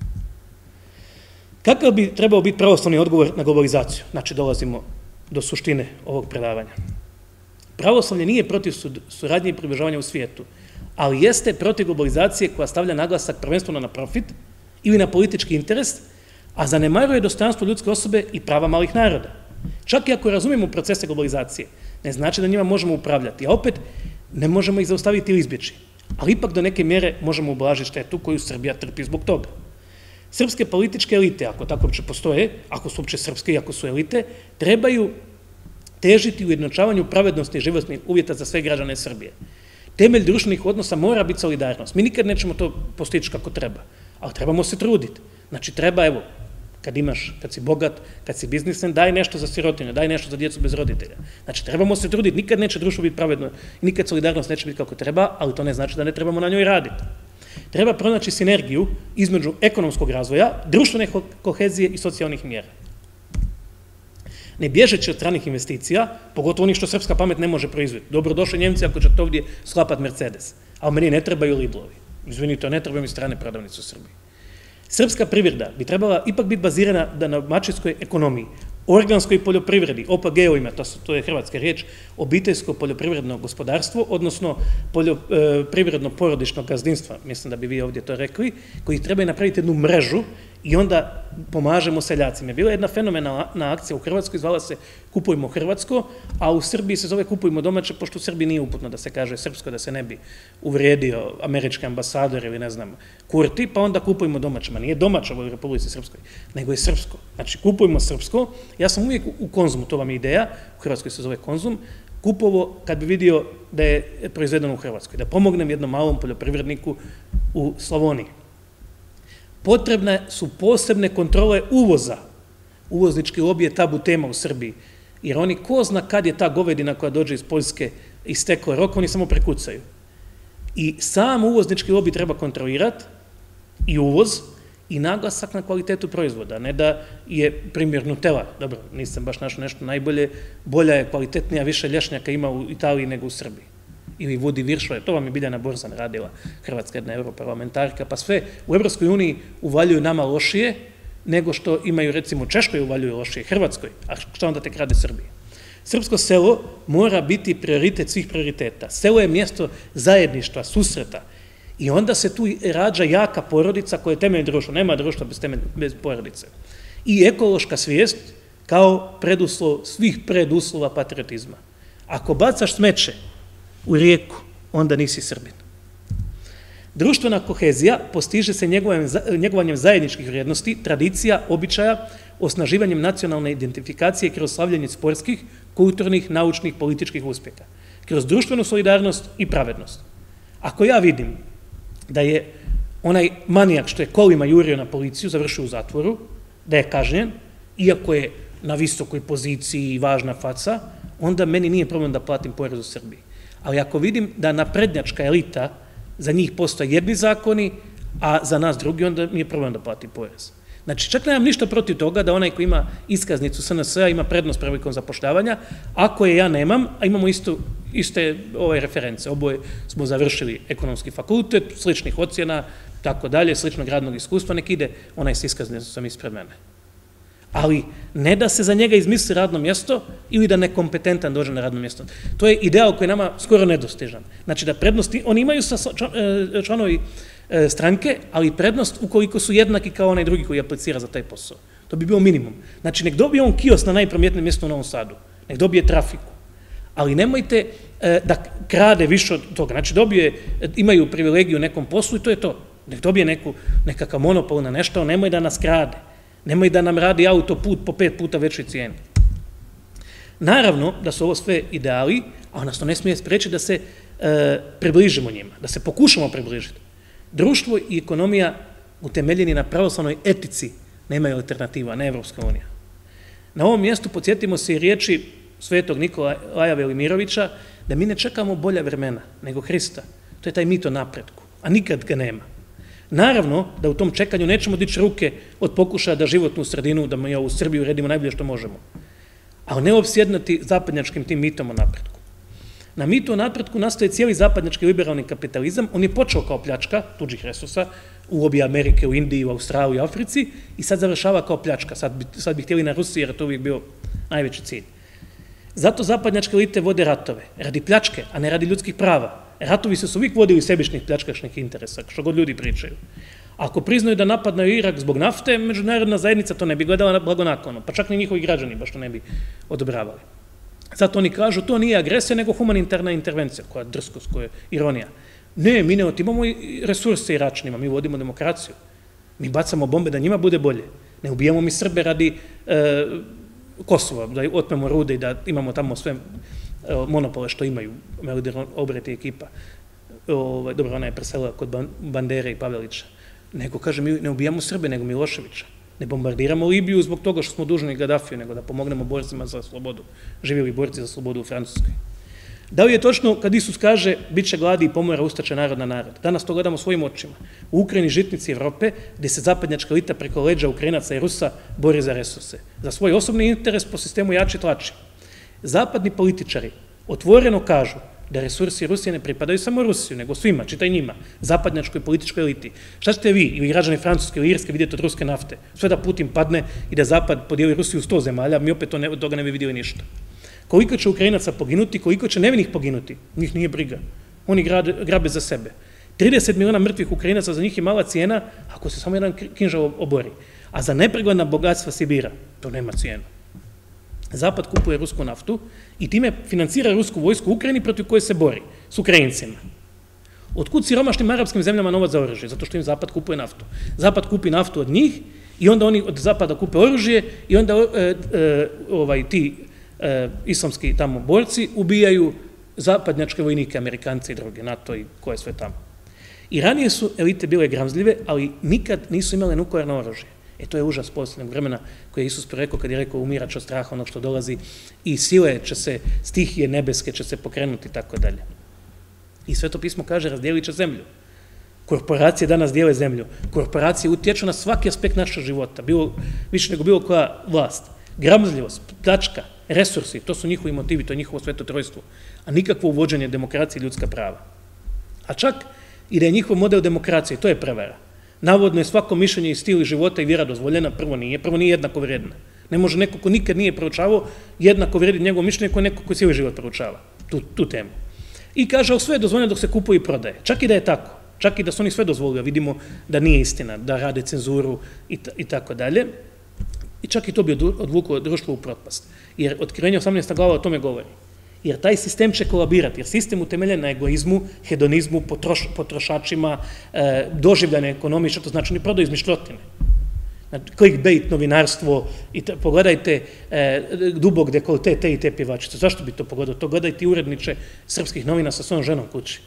Kakav bi trebao biti pravoslavni odgovor na globalizaciju? Znači dolazimo do suštine ovog predavanja. Pravoslavlje nije protiv suradnje i približavanja u svijetu, ali jeste protiv globalizacije koja stavlja naglasak prvenstveno na profit ili na politički interes, a zanemaruje dostojanstvo ljudske osobe i prava malih naroda. Čak i ako razumijemo procese globalizacije, ne znači da njima možemo upravljati, a opet ne možemo ih zaustaviti ili izbjeći, ali ipak do neke mjere možemo ublažiti štetu koju Srbija trpi zbog toga. Srpske političke elite, ako tako uopće postoje, ako su uopće srpske i ako su elite, trebaju težiti u ujednačavanju pravednosti i životnih uvjeta za sve građane Srbije. Temelj društvenih odnosa mora biti solidarnost. Mi nikad nećemo to postići kako treba, ali trebamo se truditi. Znači treba, evo, kad imaš, kad si bogat, kad si biznismen, daj nešto za sirotinju, daj nešto za djecu bez roditelja. Znači, trebamo se truditi, nikad neće društvo biti pravedno, nikad solidarnost neće biti kako treba, ali to ne znači da ne trebamo na njoj raditi. Treba pronaći sinergiju između ekonomskog razvoja, društvene kohezije i socijalnih mjera. Ne bježeći od stranih investicija, pogotovo onih što srpska pamet ne može proizvesti. Dobrodošli Njemci ako ćete ovdje sklapati Mercedes, a meni ne trebaju Lidlovi. Izvinite, ne trebaju mi strane prodavnice u Srbiji. Srpska privreda bi trebala ipak biti bazirana da na mačinskoj ekonomiji, organskoj poljoprivredi, O P G-ovima, to je hrvatska riječ, obiteljsko poljoprivredno gospodarstvo, odnosno poljoprivredno porodično gazdinstva, mislim da bi vi ovdje to rekli, koji trebaju napraviti jednu mrežu i onda pomažemo seljacima. Bila je jedna fenomenalna akcija u Hrvatskoj, zvala se Kupujmo Hrvatsko, a u Srbiji se zove Kupujmo domaće, pošto u Srbiji nije uputno da se kaže srpsko, da se ne bi uvrijedio američki ambasador ili ne znam, Kurti, pa onda Kupujmo domaće. Ma nije domaće u Republici Srpskoj, nego je srpsko. Znači, kupujmo srpsko. Ja sam uvijek u Konzumu, to vam je ideja, u Hrvatskoj se zove Konzum, kupovo kad bi vidio da je proizvedeno u Hrvatskoj, da pomognem jednom malom poljoprivredniku u Slavoniji. Potrebne su posebne kontrole uvoza. Uvoznički lobby je tabu tema u Srbiji, jer oni ko zna kad je ta govedina koja dođe iz Poljske istekla rok, oni samo prekucaju. I sam uvoznički lobby treba kontrolirati i uvoz i naglasak na kvalitetu proizvoda, ne da je primjer Nutella, dobro, nisam baš našao nešto najbolje, bolja je, kvalitetnija, više lješnjaka ima u Italiji nego u Srbiji. Ili Vudi Viršove, to vam je Biljana Borzan radila, hrvatska jedna europarlamentarka, pa sve u Evropskoj uniji uvaljuju nama lošije nego što imaju, recimo, u Češkoj uvaljuju lošije, Hrvatskoj, a što onda tek rade Srbiji? Srpsko selo mora biti prioritet svih prioriteta. Selo je mjesto zajedništva, susreta i onda se tu rađa jaka porodica koja je temelj društva, nema društva bez, temelj, bez porodice. I ekološka svijest kao preduslov, svih preduslova patriotizma. Ako bacaš smeće u rijeku, onda nisi Srbin. Društvena kohezija postiže se njegovanjem zajedničkih vrijednosti, tradicija, običaja, osnaživanjem nacionalne identifikacije kroz slavljenje sportskih, kulturnih, naučnih, političkih uspjeha, kroz društvenu solidarnost i pravednost. Ako ja vidim da je onaj manijak što je kolima jurio na policiju završio u zatvoru, da je kažnjen, iako je na visokoj poziciji i važna faca, onda meni nije problem da platim porez u Srbiji. Ali ako vidim da naprednjačka elita, za njih postoje jedni zakoni, a za nas drugi, onda mi je problem da plati porez. Znači, čak nemam ništa protiv toga da onaj ko ima iskaznicu S N S-a ima prednost prilikom zapošljavanja, ako je ja nemam, a imamo isto, iste ove reference. Oboje smo završili ekonomski fakultet, sličnih ocjena, tako dalje, sličnog radnog iskustva, nek ide onaj s iskaznicom ispred mene. Ali ne da se za njega izmisli radno mjesto ili da nekompetentan dođe na radno mjesto. To je ideal koji je nama skoro nedostižan. Znači da prednosti, oni imaju članovi stranke, ali prednost ukoliko su jednaki kao onaj drugi koji aplicira za taj posao. To bi bio minimum. Znači nek dobije on kios na najprometnijem mjestu u Novom Sadu, nek dobije trafiku, ali nemojte da krade više od toga. Znači dobije, imaju privilegiju u nekom poslu i to je to. Nek dobije neku, nekakav monopol na nešto, nemoj da nas krade. Nemoj da nam radi autoput po pet puta većoj cijeni. Naravno da su ovo sve ideali, a nas to ne smije spriječiti da se e, približimo njima, da se pokušamo približiti. Društvo i ekonomija utemeljeni na pravoslavnoj etici nemaju alternativa, ne Evropska unija. Na ovom mjestu podsjetimo se i riječi svetog Nikolaja Velimirovića da mi ne čekamo bolja vremena nego Hrista. To je taj mit o napretku, a nikad ga nema. Naravno da u tom čekanju nećemo dići ruke od pokušaja da životnu sredinu, da mi ovu Srbiju uredimo najbolje što možemo, ali ne opsjednuti zapadnjačkim tim mitom o napretku. Na mitu o napretku nastaje cijeli zapadnjački liberalni kapitalizam, on je počeo kao pljačka tuđih resursa u obje Amerike, u Indiji, u Australiji, u Africi i sad završava kao pljačka, sad bi, sad bi htjeli na Rusiji jer to uvijek bio najveći cilj. Zato zapadnjačke elite vode ratove, radi pljačke, a ne radi ljudskih prava. Ratovi su se uvijek vodili sebičnih pljačkašnih interesa, što god ljudi pričaju. Ako priznaju da napadnaju Irak zbog nafte, međunarodna zajednica to ne bi gledala blagonaklono, pa čak ni njihovi građani baš to ne bi odobravali. Zato oni kažu, to nije agresija, nego humanitarna intervencija, koja je drskost, koja je ironija. Ne, mi ne otimamo resurse Iračanima, mi vodimo demokraciju. Mi bacamo bombe da njima bude bolje. Ne ubijamo mi Srbe radi e, Kosova, da otmemo rude i da imamo tamo sve monopole što imaju, Melodijom Obret i ekipa. O, dobro, ona je preselila kod Bandere i Pavelića. Nego, kaže, mi ne ubijamo Srbe, nego Miloševića. Ne bombardiramo Libiju zbog toga što smo dužni Gaddafiju, nego da pomognemo borcima za slobodu. Živjeli borci za slobodu u Francuskoj. Da li je točno kad Isus kaže bit će gladi i pomora, ustaće narod na narod? Danas to gledamo svojim očima. U Ukrajini žitnici Evrope, gdje se zapadnjačka elita preko leđa Ukrajinaca i Rusa bori za resurse. Za svoj osobni interes po sistemu jači tlači. Zapadni političari otvoreno kažu da resursi Rusije ne pripadaju samo Rusiju, nego svima, čitaj njima, zapadnjačkoj političkoj eliti. Šta ćete vi ili građani Francuske ili Irske vidjeti od ruske nafte? Sve da Putin padne i da Zapad podijeli Rusiju u sto zemalja, mi opet od toga ne bi vidjeli ništa. Koliko će Ukrajinaca poginuti, koliko će nevinih poginuti, njih nije briga. Oni grabe za sebe. trideset miliona mrtvih Ukrajinaca za njih je mala cijena ako se samo jedan kinžal obori. A za nepregledna bogatstva Sibira, to nema cijenu. Zapad kupuje rusku naftu i time financira rusku vojsku u Ukrajini protiv koje se bori, s Ukrajincima. Otkud siromašnim arapskim zemljama novac za oružje? Zato što im Zapad kupuje naftu. Zapad kupi naftu od njih i onda oni od Zapada kupe oružje i onda e, e, ovaj, ti e, islamski tamo borci ubijaju zapadnjačke vojnike, Amerikance i druge, NATO i koje sve tamo. I ranije su elite bile gramzljive, ali nikad nisu imale nuklearno oružje. E to je užas posljednog vremena koji je Isus rekao kad je rekao umirat će od straha onog što dolazi i sile će se, stihije nebeske će se pokrenuti i tako dalje. I Sveto pismo kaže razdijelit će zemlju. Korporacije danas dijele zemlju. Korporacije utječu na svaki aspekt našeg života, bilo, više nego bilo koja vlast. Gramzljivost, pljačka, resursi, to su njihovi motivi, to je njihovo sveto trojstvo, a nikakvo uvođenje demokracije i ljudska prava. A čak i da je njihov model demokracije, to je prevara. Navodno je svako mišljenje i stil života i vjera dozvoljena, prvo nije, prvo nije jednako vrijedna. Ne može neko ko nikad nije proučavao jednako vrijediti njegovo mišljenje ko neko ko cijeli život proučava tu, tu temu. I kaže, ali sve je dozvoljeno dok se kupuje i prodaje. Čak i da je tako, čak i da su oni sve dozvolili, vidimo da nije istina, da rade cenzuru i, i tako dalje. I čak i to bi odvuklo društvo u propast. Jer otkrivenje osamnaesta glava o tome govori. Jer taj sistem će kolabirati, jer sistem utemeljen na egoizmu, hedonizmu, potroš, potrošačima, e, doživljane ekonomije, što to znači, oni prodaju izmišljotine. Znači, clickbait, novinarstvo, i te, pogledajte e, dubog dekolte te i te pjevačice. Zašto bi to pogledao? To gledajte uredniče srpskih novina sa svojom ženom kući.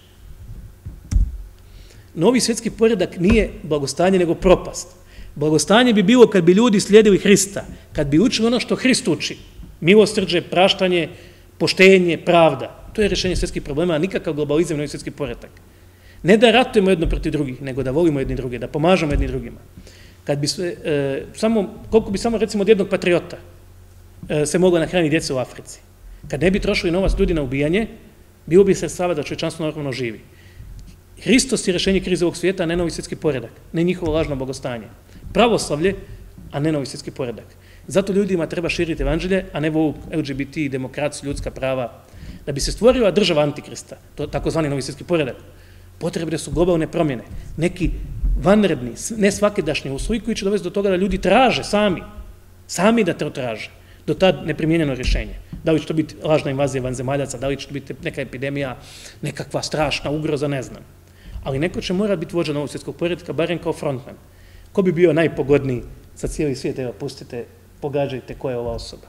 Novi svjetski poredak nije blagostanje, nego propast. Blagostanje bi bilo kad bi ljudi slijedili Hrista, kad bi učili ono što Hrist uči. Milosrđe, praštanje, poštenje, pravda. To je rješenje svjetskih problema, a nikakav globalizam i novi svjetski poredak. Ne da ratujemo jedno protiv drugih, nego da volimo jedni druge, da pomažemo jedni drugima. Kad bi sve, e, samo, koliko bi samo recimo od jednog patriota e, se mogla nahraniti djeca u Africi. Kad ne bi trošili novac ljudi na ubijanje, bilo bi sredstava da čovječanstvo normalno živi. Hristos je rješenje krize ovog svijeta, a ne novi svjetski poredak, ne njihovo lažno blagostanje. Pravoslavlje, a ne novi svjetski poredak. Zato ljudima treba širiti evanđelje, a ne ovu L G B T, demokraciju, ljudska prava. Da bi se stvorila država antikrista, to takozvani novi svjetski poredak, potrebne su globalne promjene, neki vanredni, ne svakidašnji uslovi koji će dovesti do toga da ljudi traže sami, sami da to traže, do tad neprimjenjeno rješenje. Da li će to biti lažna invazija vanzemaljaca, da li će to biti neka epidemija, nekakva strašna ugroza, ne znam. Ali neko će morati biti vođa novog svjetskog poretka, barem kao frontman. Ko bi bio najpogodniji za cijeli svijet? Evo, pustite, pogađajte ko je ova osoba.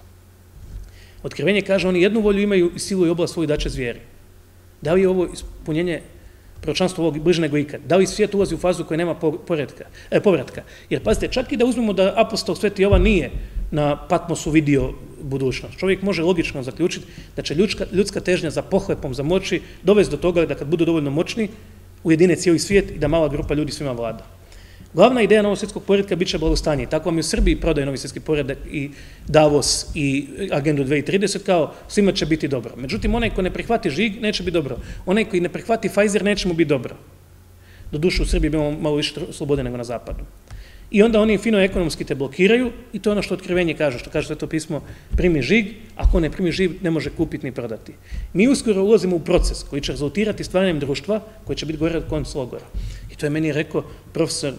Otkrivenje kaže, oni jednu volju imaju i silu i oblast svoju da će zvijeri. Da li je ovo ispunjenje proročanstva ovog bliže nego ikad? Da li svijet ulazi u fazu koja nema poretka, eh, povratka? Jer pazite, čak i da uzmemo da apostol Sveti Jovan nije na Patmosu vidio budućnost. Čovjek može logično zaključiti da će ljudska, ljudska težnja za pohlepom, za moći dovesti do toga da kad budu dovoljno moćni, ujedine cijeli svijet i da mala grupa ljudi svima vlada. Glavna ideja novog svjetskog poretka bit će blagostanje. Tako vam i u Srbiji prodaje novi svjetski poredak i Davos i agendu dvije tisuće trideset kao svima će biti dobro. Međutim, onaj ko ne prihvati žig, neće biti dobro. Onaj koji ne prihvati Pfizer, neće mu biti dobro. Doduše u Srbiji imamo malo više slobode nego na zapadu. I onda oni fino ekonomski te blokiraju i to je ono što otkrivenje kaže, što kaže Sveto pismo, primi žig, ako ne primi žig, ne može kupiti ni prodati. Mi uskoro ulazimo u proces koji će rezultirati stvaranjem društva koji će biti gore od konclogora. I to je meni rekao profesor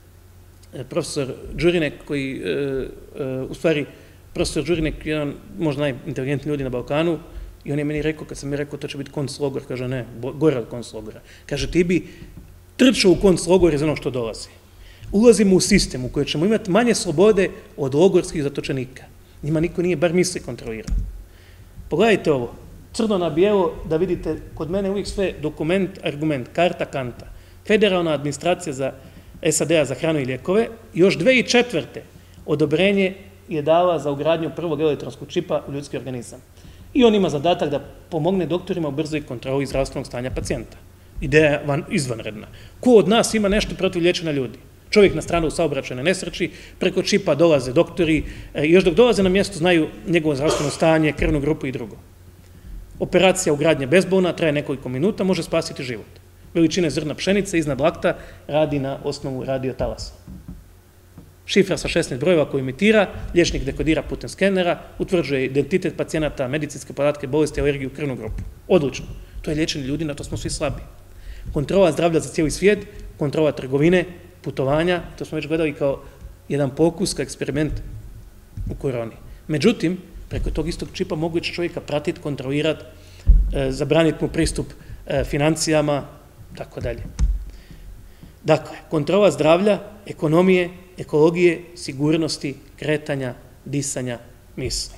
profesor Đurinek, koji, e, e, u stvari, profesor Đurinek je jedan možda najinteligentniji ljudi na Balkanu i on je meni rekao, kad sam mi rekao to će biti konclogor, kaže ne, gore od konclogora. Kaže, ti bi trčao u konclogor iz onog što dolazi. Ulazimo u sistem u kojoj ćemo imati manje slobode od logorskih zatočenika. Njima niko nije bar misli kontrolirao. Pogledajte ovo, crno na bijelo, da vidite, kod mene uvijek sve dokument, argument, karta, kanta. Federalna administracija za S A D-a za hranu i lijekove, još dve tisuće četvrte odobrenje je dala za ugradnju prvog elektronskog čipa u ljudski organizam. I on ima zadatak da pomogne doktorima u brzoj kontroli zdravstvenog stanja pacijenta. Ideja je izvanredna. Ko od nas ima nešto protiv liječenja ljudi? Čovjek na stranu u saobraćajnoj nesreći, preko čipa dolaze doktori, još dok dolaze na mjesto znaju njegovo zdravstveno stanje, krvnu grupu i drugo. Operacija ugradnje bezbolna traje nekoliko minuta, može spasiti život. Veličine zrna pšenice iznad lakta radi na osnovu radiotalasa. Šifra sa šesnaest brojeva koju imitira, liječnik dekodira putem skenera, utvrđuje identitet pacijenata, medicinske podatke, bolesti, alergiju, krvnu grupu. Odlično. To je liječenje ljudi, na to smo svi slabi. Kontrola zdravlja za cijeli svijet, kontrola trgovine, putovanja, to smo već gledali kao jedan pokus, kao eksperiment u koroni. Međutim, preko tog istog čipa moguće čovjeka pratiti, kontrolirati, zabraniti mu pristup financijama, tako dalje. Dakle, kontrola zdravlja, ekonomije, ekologije, sigurnosti, kretanja, disanja, misli.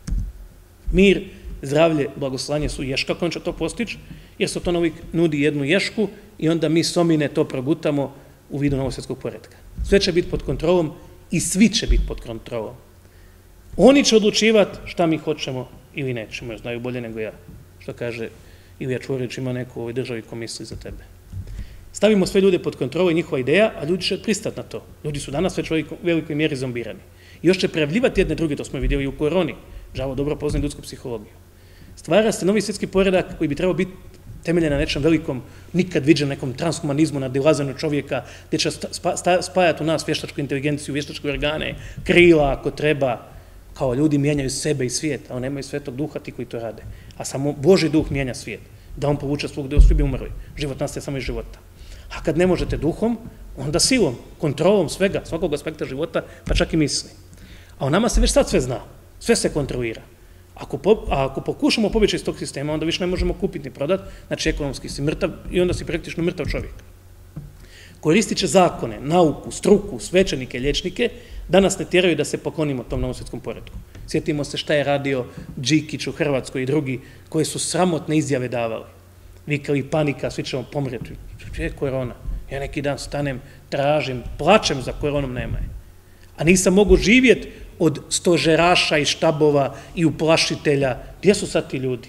Mir, zdravlje, blagoslanje su ješka kojom će to postići, jer se to uvijek nudi jednu ješku i onda mi somine to progutamo u vidu novosvjetskog poretka. Sve će biti pod kontrolom i svi će biti pod kontrolom. Oni će odlučivati šta mi hoćemo ili nećemo, jer znaju bolje nego ja. Što kaže Ilija Čvorić, ima neko u ovoj državi ko misli za tebe. Stavimo sve ljude pod kontrolu i njihova ideja, a ljudi će pristati na to. Ljudi su danas već u velikoj mjeri zombirani. I još će prejavljivati jedne druge, to smo vidjeli u koroni. Žavo dobro poznaje ljudsku psihologiju. Stvara se novi svjetski poredak koji bi trebao biti temeljen na nečem velikom, nikad viđen nekom transhumanizmu, nadilazenju čovjeka, gdje će spajati u nas vještačku inteligenciju, vještačke organe, krila ako treba, kao ljudi mijenjaju sebe i svijet, a nemaju svetog duha ti koji to rade. A samo Božji duh mijenja svijet, da on povuče svog da svi bi umrli. Život nastaje samo iz života. A kad ne možete duhom, onda silom, kontrolom svega, svakog aspekta života, pa čak i misli. A o nama se već sad sve zna, sve se kontrolira. Ako, po, a ako pokušamo pobjeći iz tog sistema, onda više ne možemo kupiti ni prodati, znači ekonomski si mrtav i onda si praktično mrtav čovjek. Koristit će zakone, nauku, struku, svećenike, liječnike, da nas ne tjeraju da se poklonimo tom novosvjetskom poretku. Sjetimo se šta je radio Đikić u Hrvatskoj i drugi koji su sramotne izjave davali. Vikali panika, svi ćemo pomreti. Je korona. Ja neki dan stanem, tražim, plačem za koronom, nema je. A nisam mogu živjeti od stožeraša i štabova i uplašitelja. Gdje su sad ti ljudi?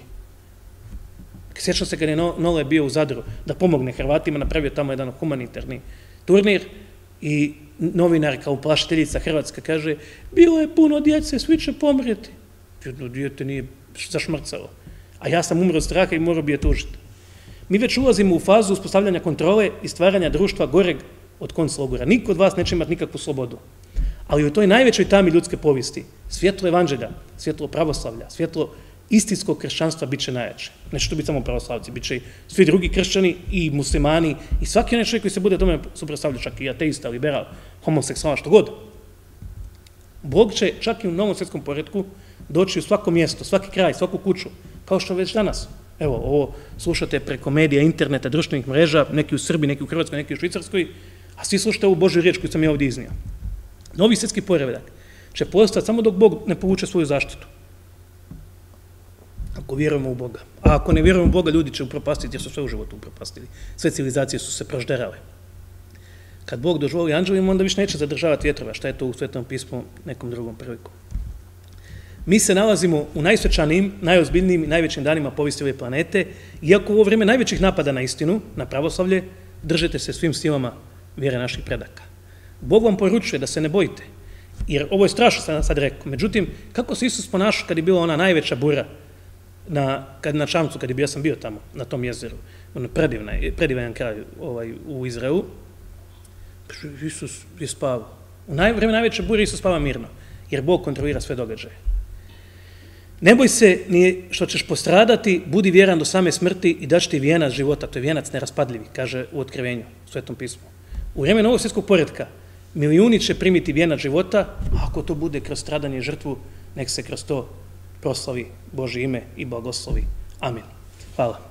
Sjećam se kad je Nole bio u Zadru da pomogne Hrvatima, napravio tamo jedan humanitarni turnir i novinarka, uplašiteljica Hrvatska kaže bilo je puno djece, svi će pomrijeti. Jedno dijete nije zašmrcalo. A ja sam umro od straha i morao bi je tužiti. Mi već ulazimo u fazu uspostavljanja kontrole i stvaranja društva goreg od konclogora. Niko od vas neće imati nikakvu slobodu. Ali u toj najvećoj tami ljudske povijesti, svjetlo evanđelja, svjetlo pravoslavlja, svjetlo istinskog kršćanstva bit će najjače. Neće to biti samo pravoslavci, bit će i svi drugi kršćani i muslimani i svaki onaj čovjek koji se bude tome suprotstavljao, čak i ateista, liberal, homoseksualan, što god. Bog će čak i u novom svjetskom poretku doći u svako mjesto, svaki kraj, svaku kuću, kao što već danas. Evo, ovo slušate preko medija, interneta, društvenih mreža, neki u Srbiji, neki u Hrvatskoj, neki u Švicarskoj, a svi slušate ovu Božju riječ koju sam ja ovdje iznio. Novi svjetski poredak će postati samo dok Bog ne povuče svoju zaštitu. Ako vjerujemo u Boga. A ako ne vjerujemo u Boga, ljudi će upropastiti, jer su sve u životu upropastili. Sve civilizacije su se prožderale. Kad Bog dozvoli anđelima, onda više neće zadržavati vjetrova. Šta je to u Svetom pismu nekom drugom priliku? Mi se nalazimo u najsvečanijim, najozbiljnijim i najvećim danima povijesti ove planete, iako u ovo vrijeme najvećih napada na istinu, na pravoslavlje, držite se svim silama vjere naših predaka. Bog vam poručuje da se ne bojite, jer ovo je strašno sam sad rekao. Međutim, kako se Isus ponašao kad je bila ona najveća bura na, kad, na Čamcu, kad je bio, ja sam bio tamo, na tom jezeru, ono predivna, predivan kraj ovaj, u Izraelu, Isus je spavao. U naj, vrijeme najveće bure Isus spava mirno, jer Bog kontrolira sve događaje. Ne boj se ni što ćeš postradati, budi vjeran do same smrti i daći ti vijenac života, to je vijenac neraspadljivi, kaže u Otkrivenju, u Svetom pismu. U vrijeme novog svjetskog poretka milijuni će primiti vijenac života, a ako to bude kroz stradanje i žrtvu, nek se kroz to proslavi Božje ime i blagoslovi. Amen. Hvala.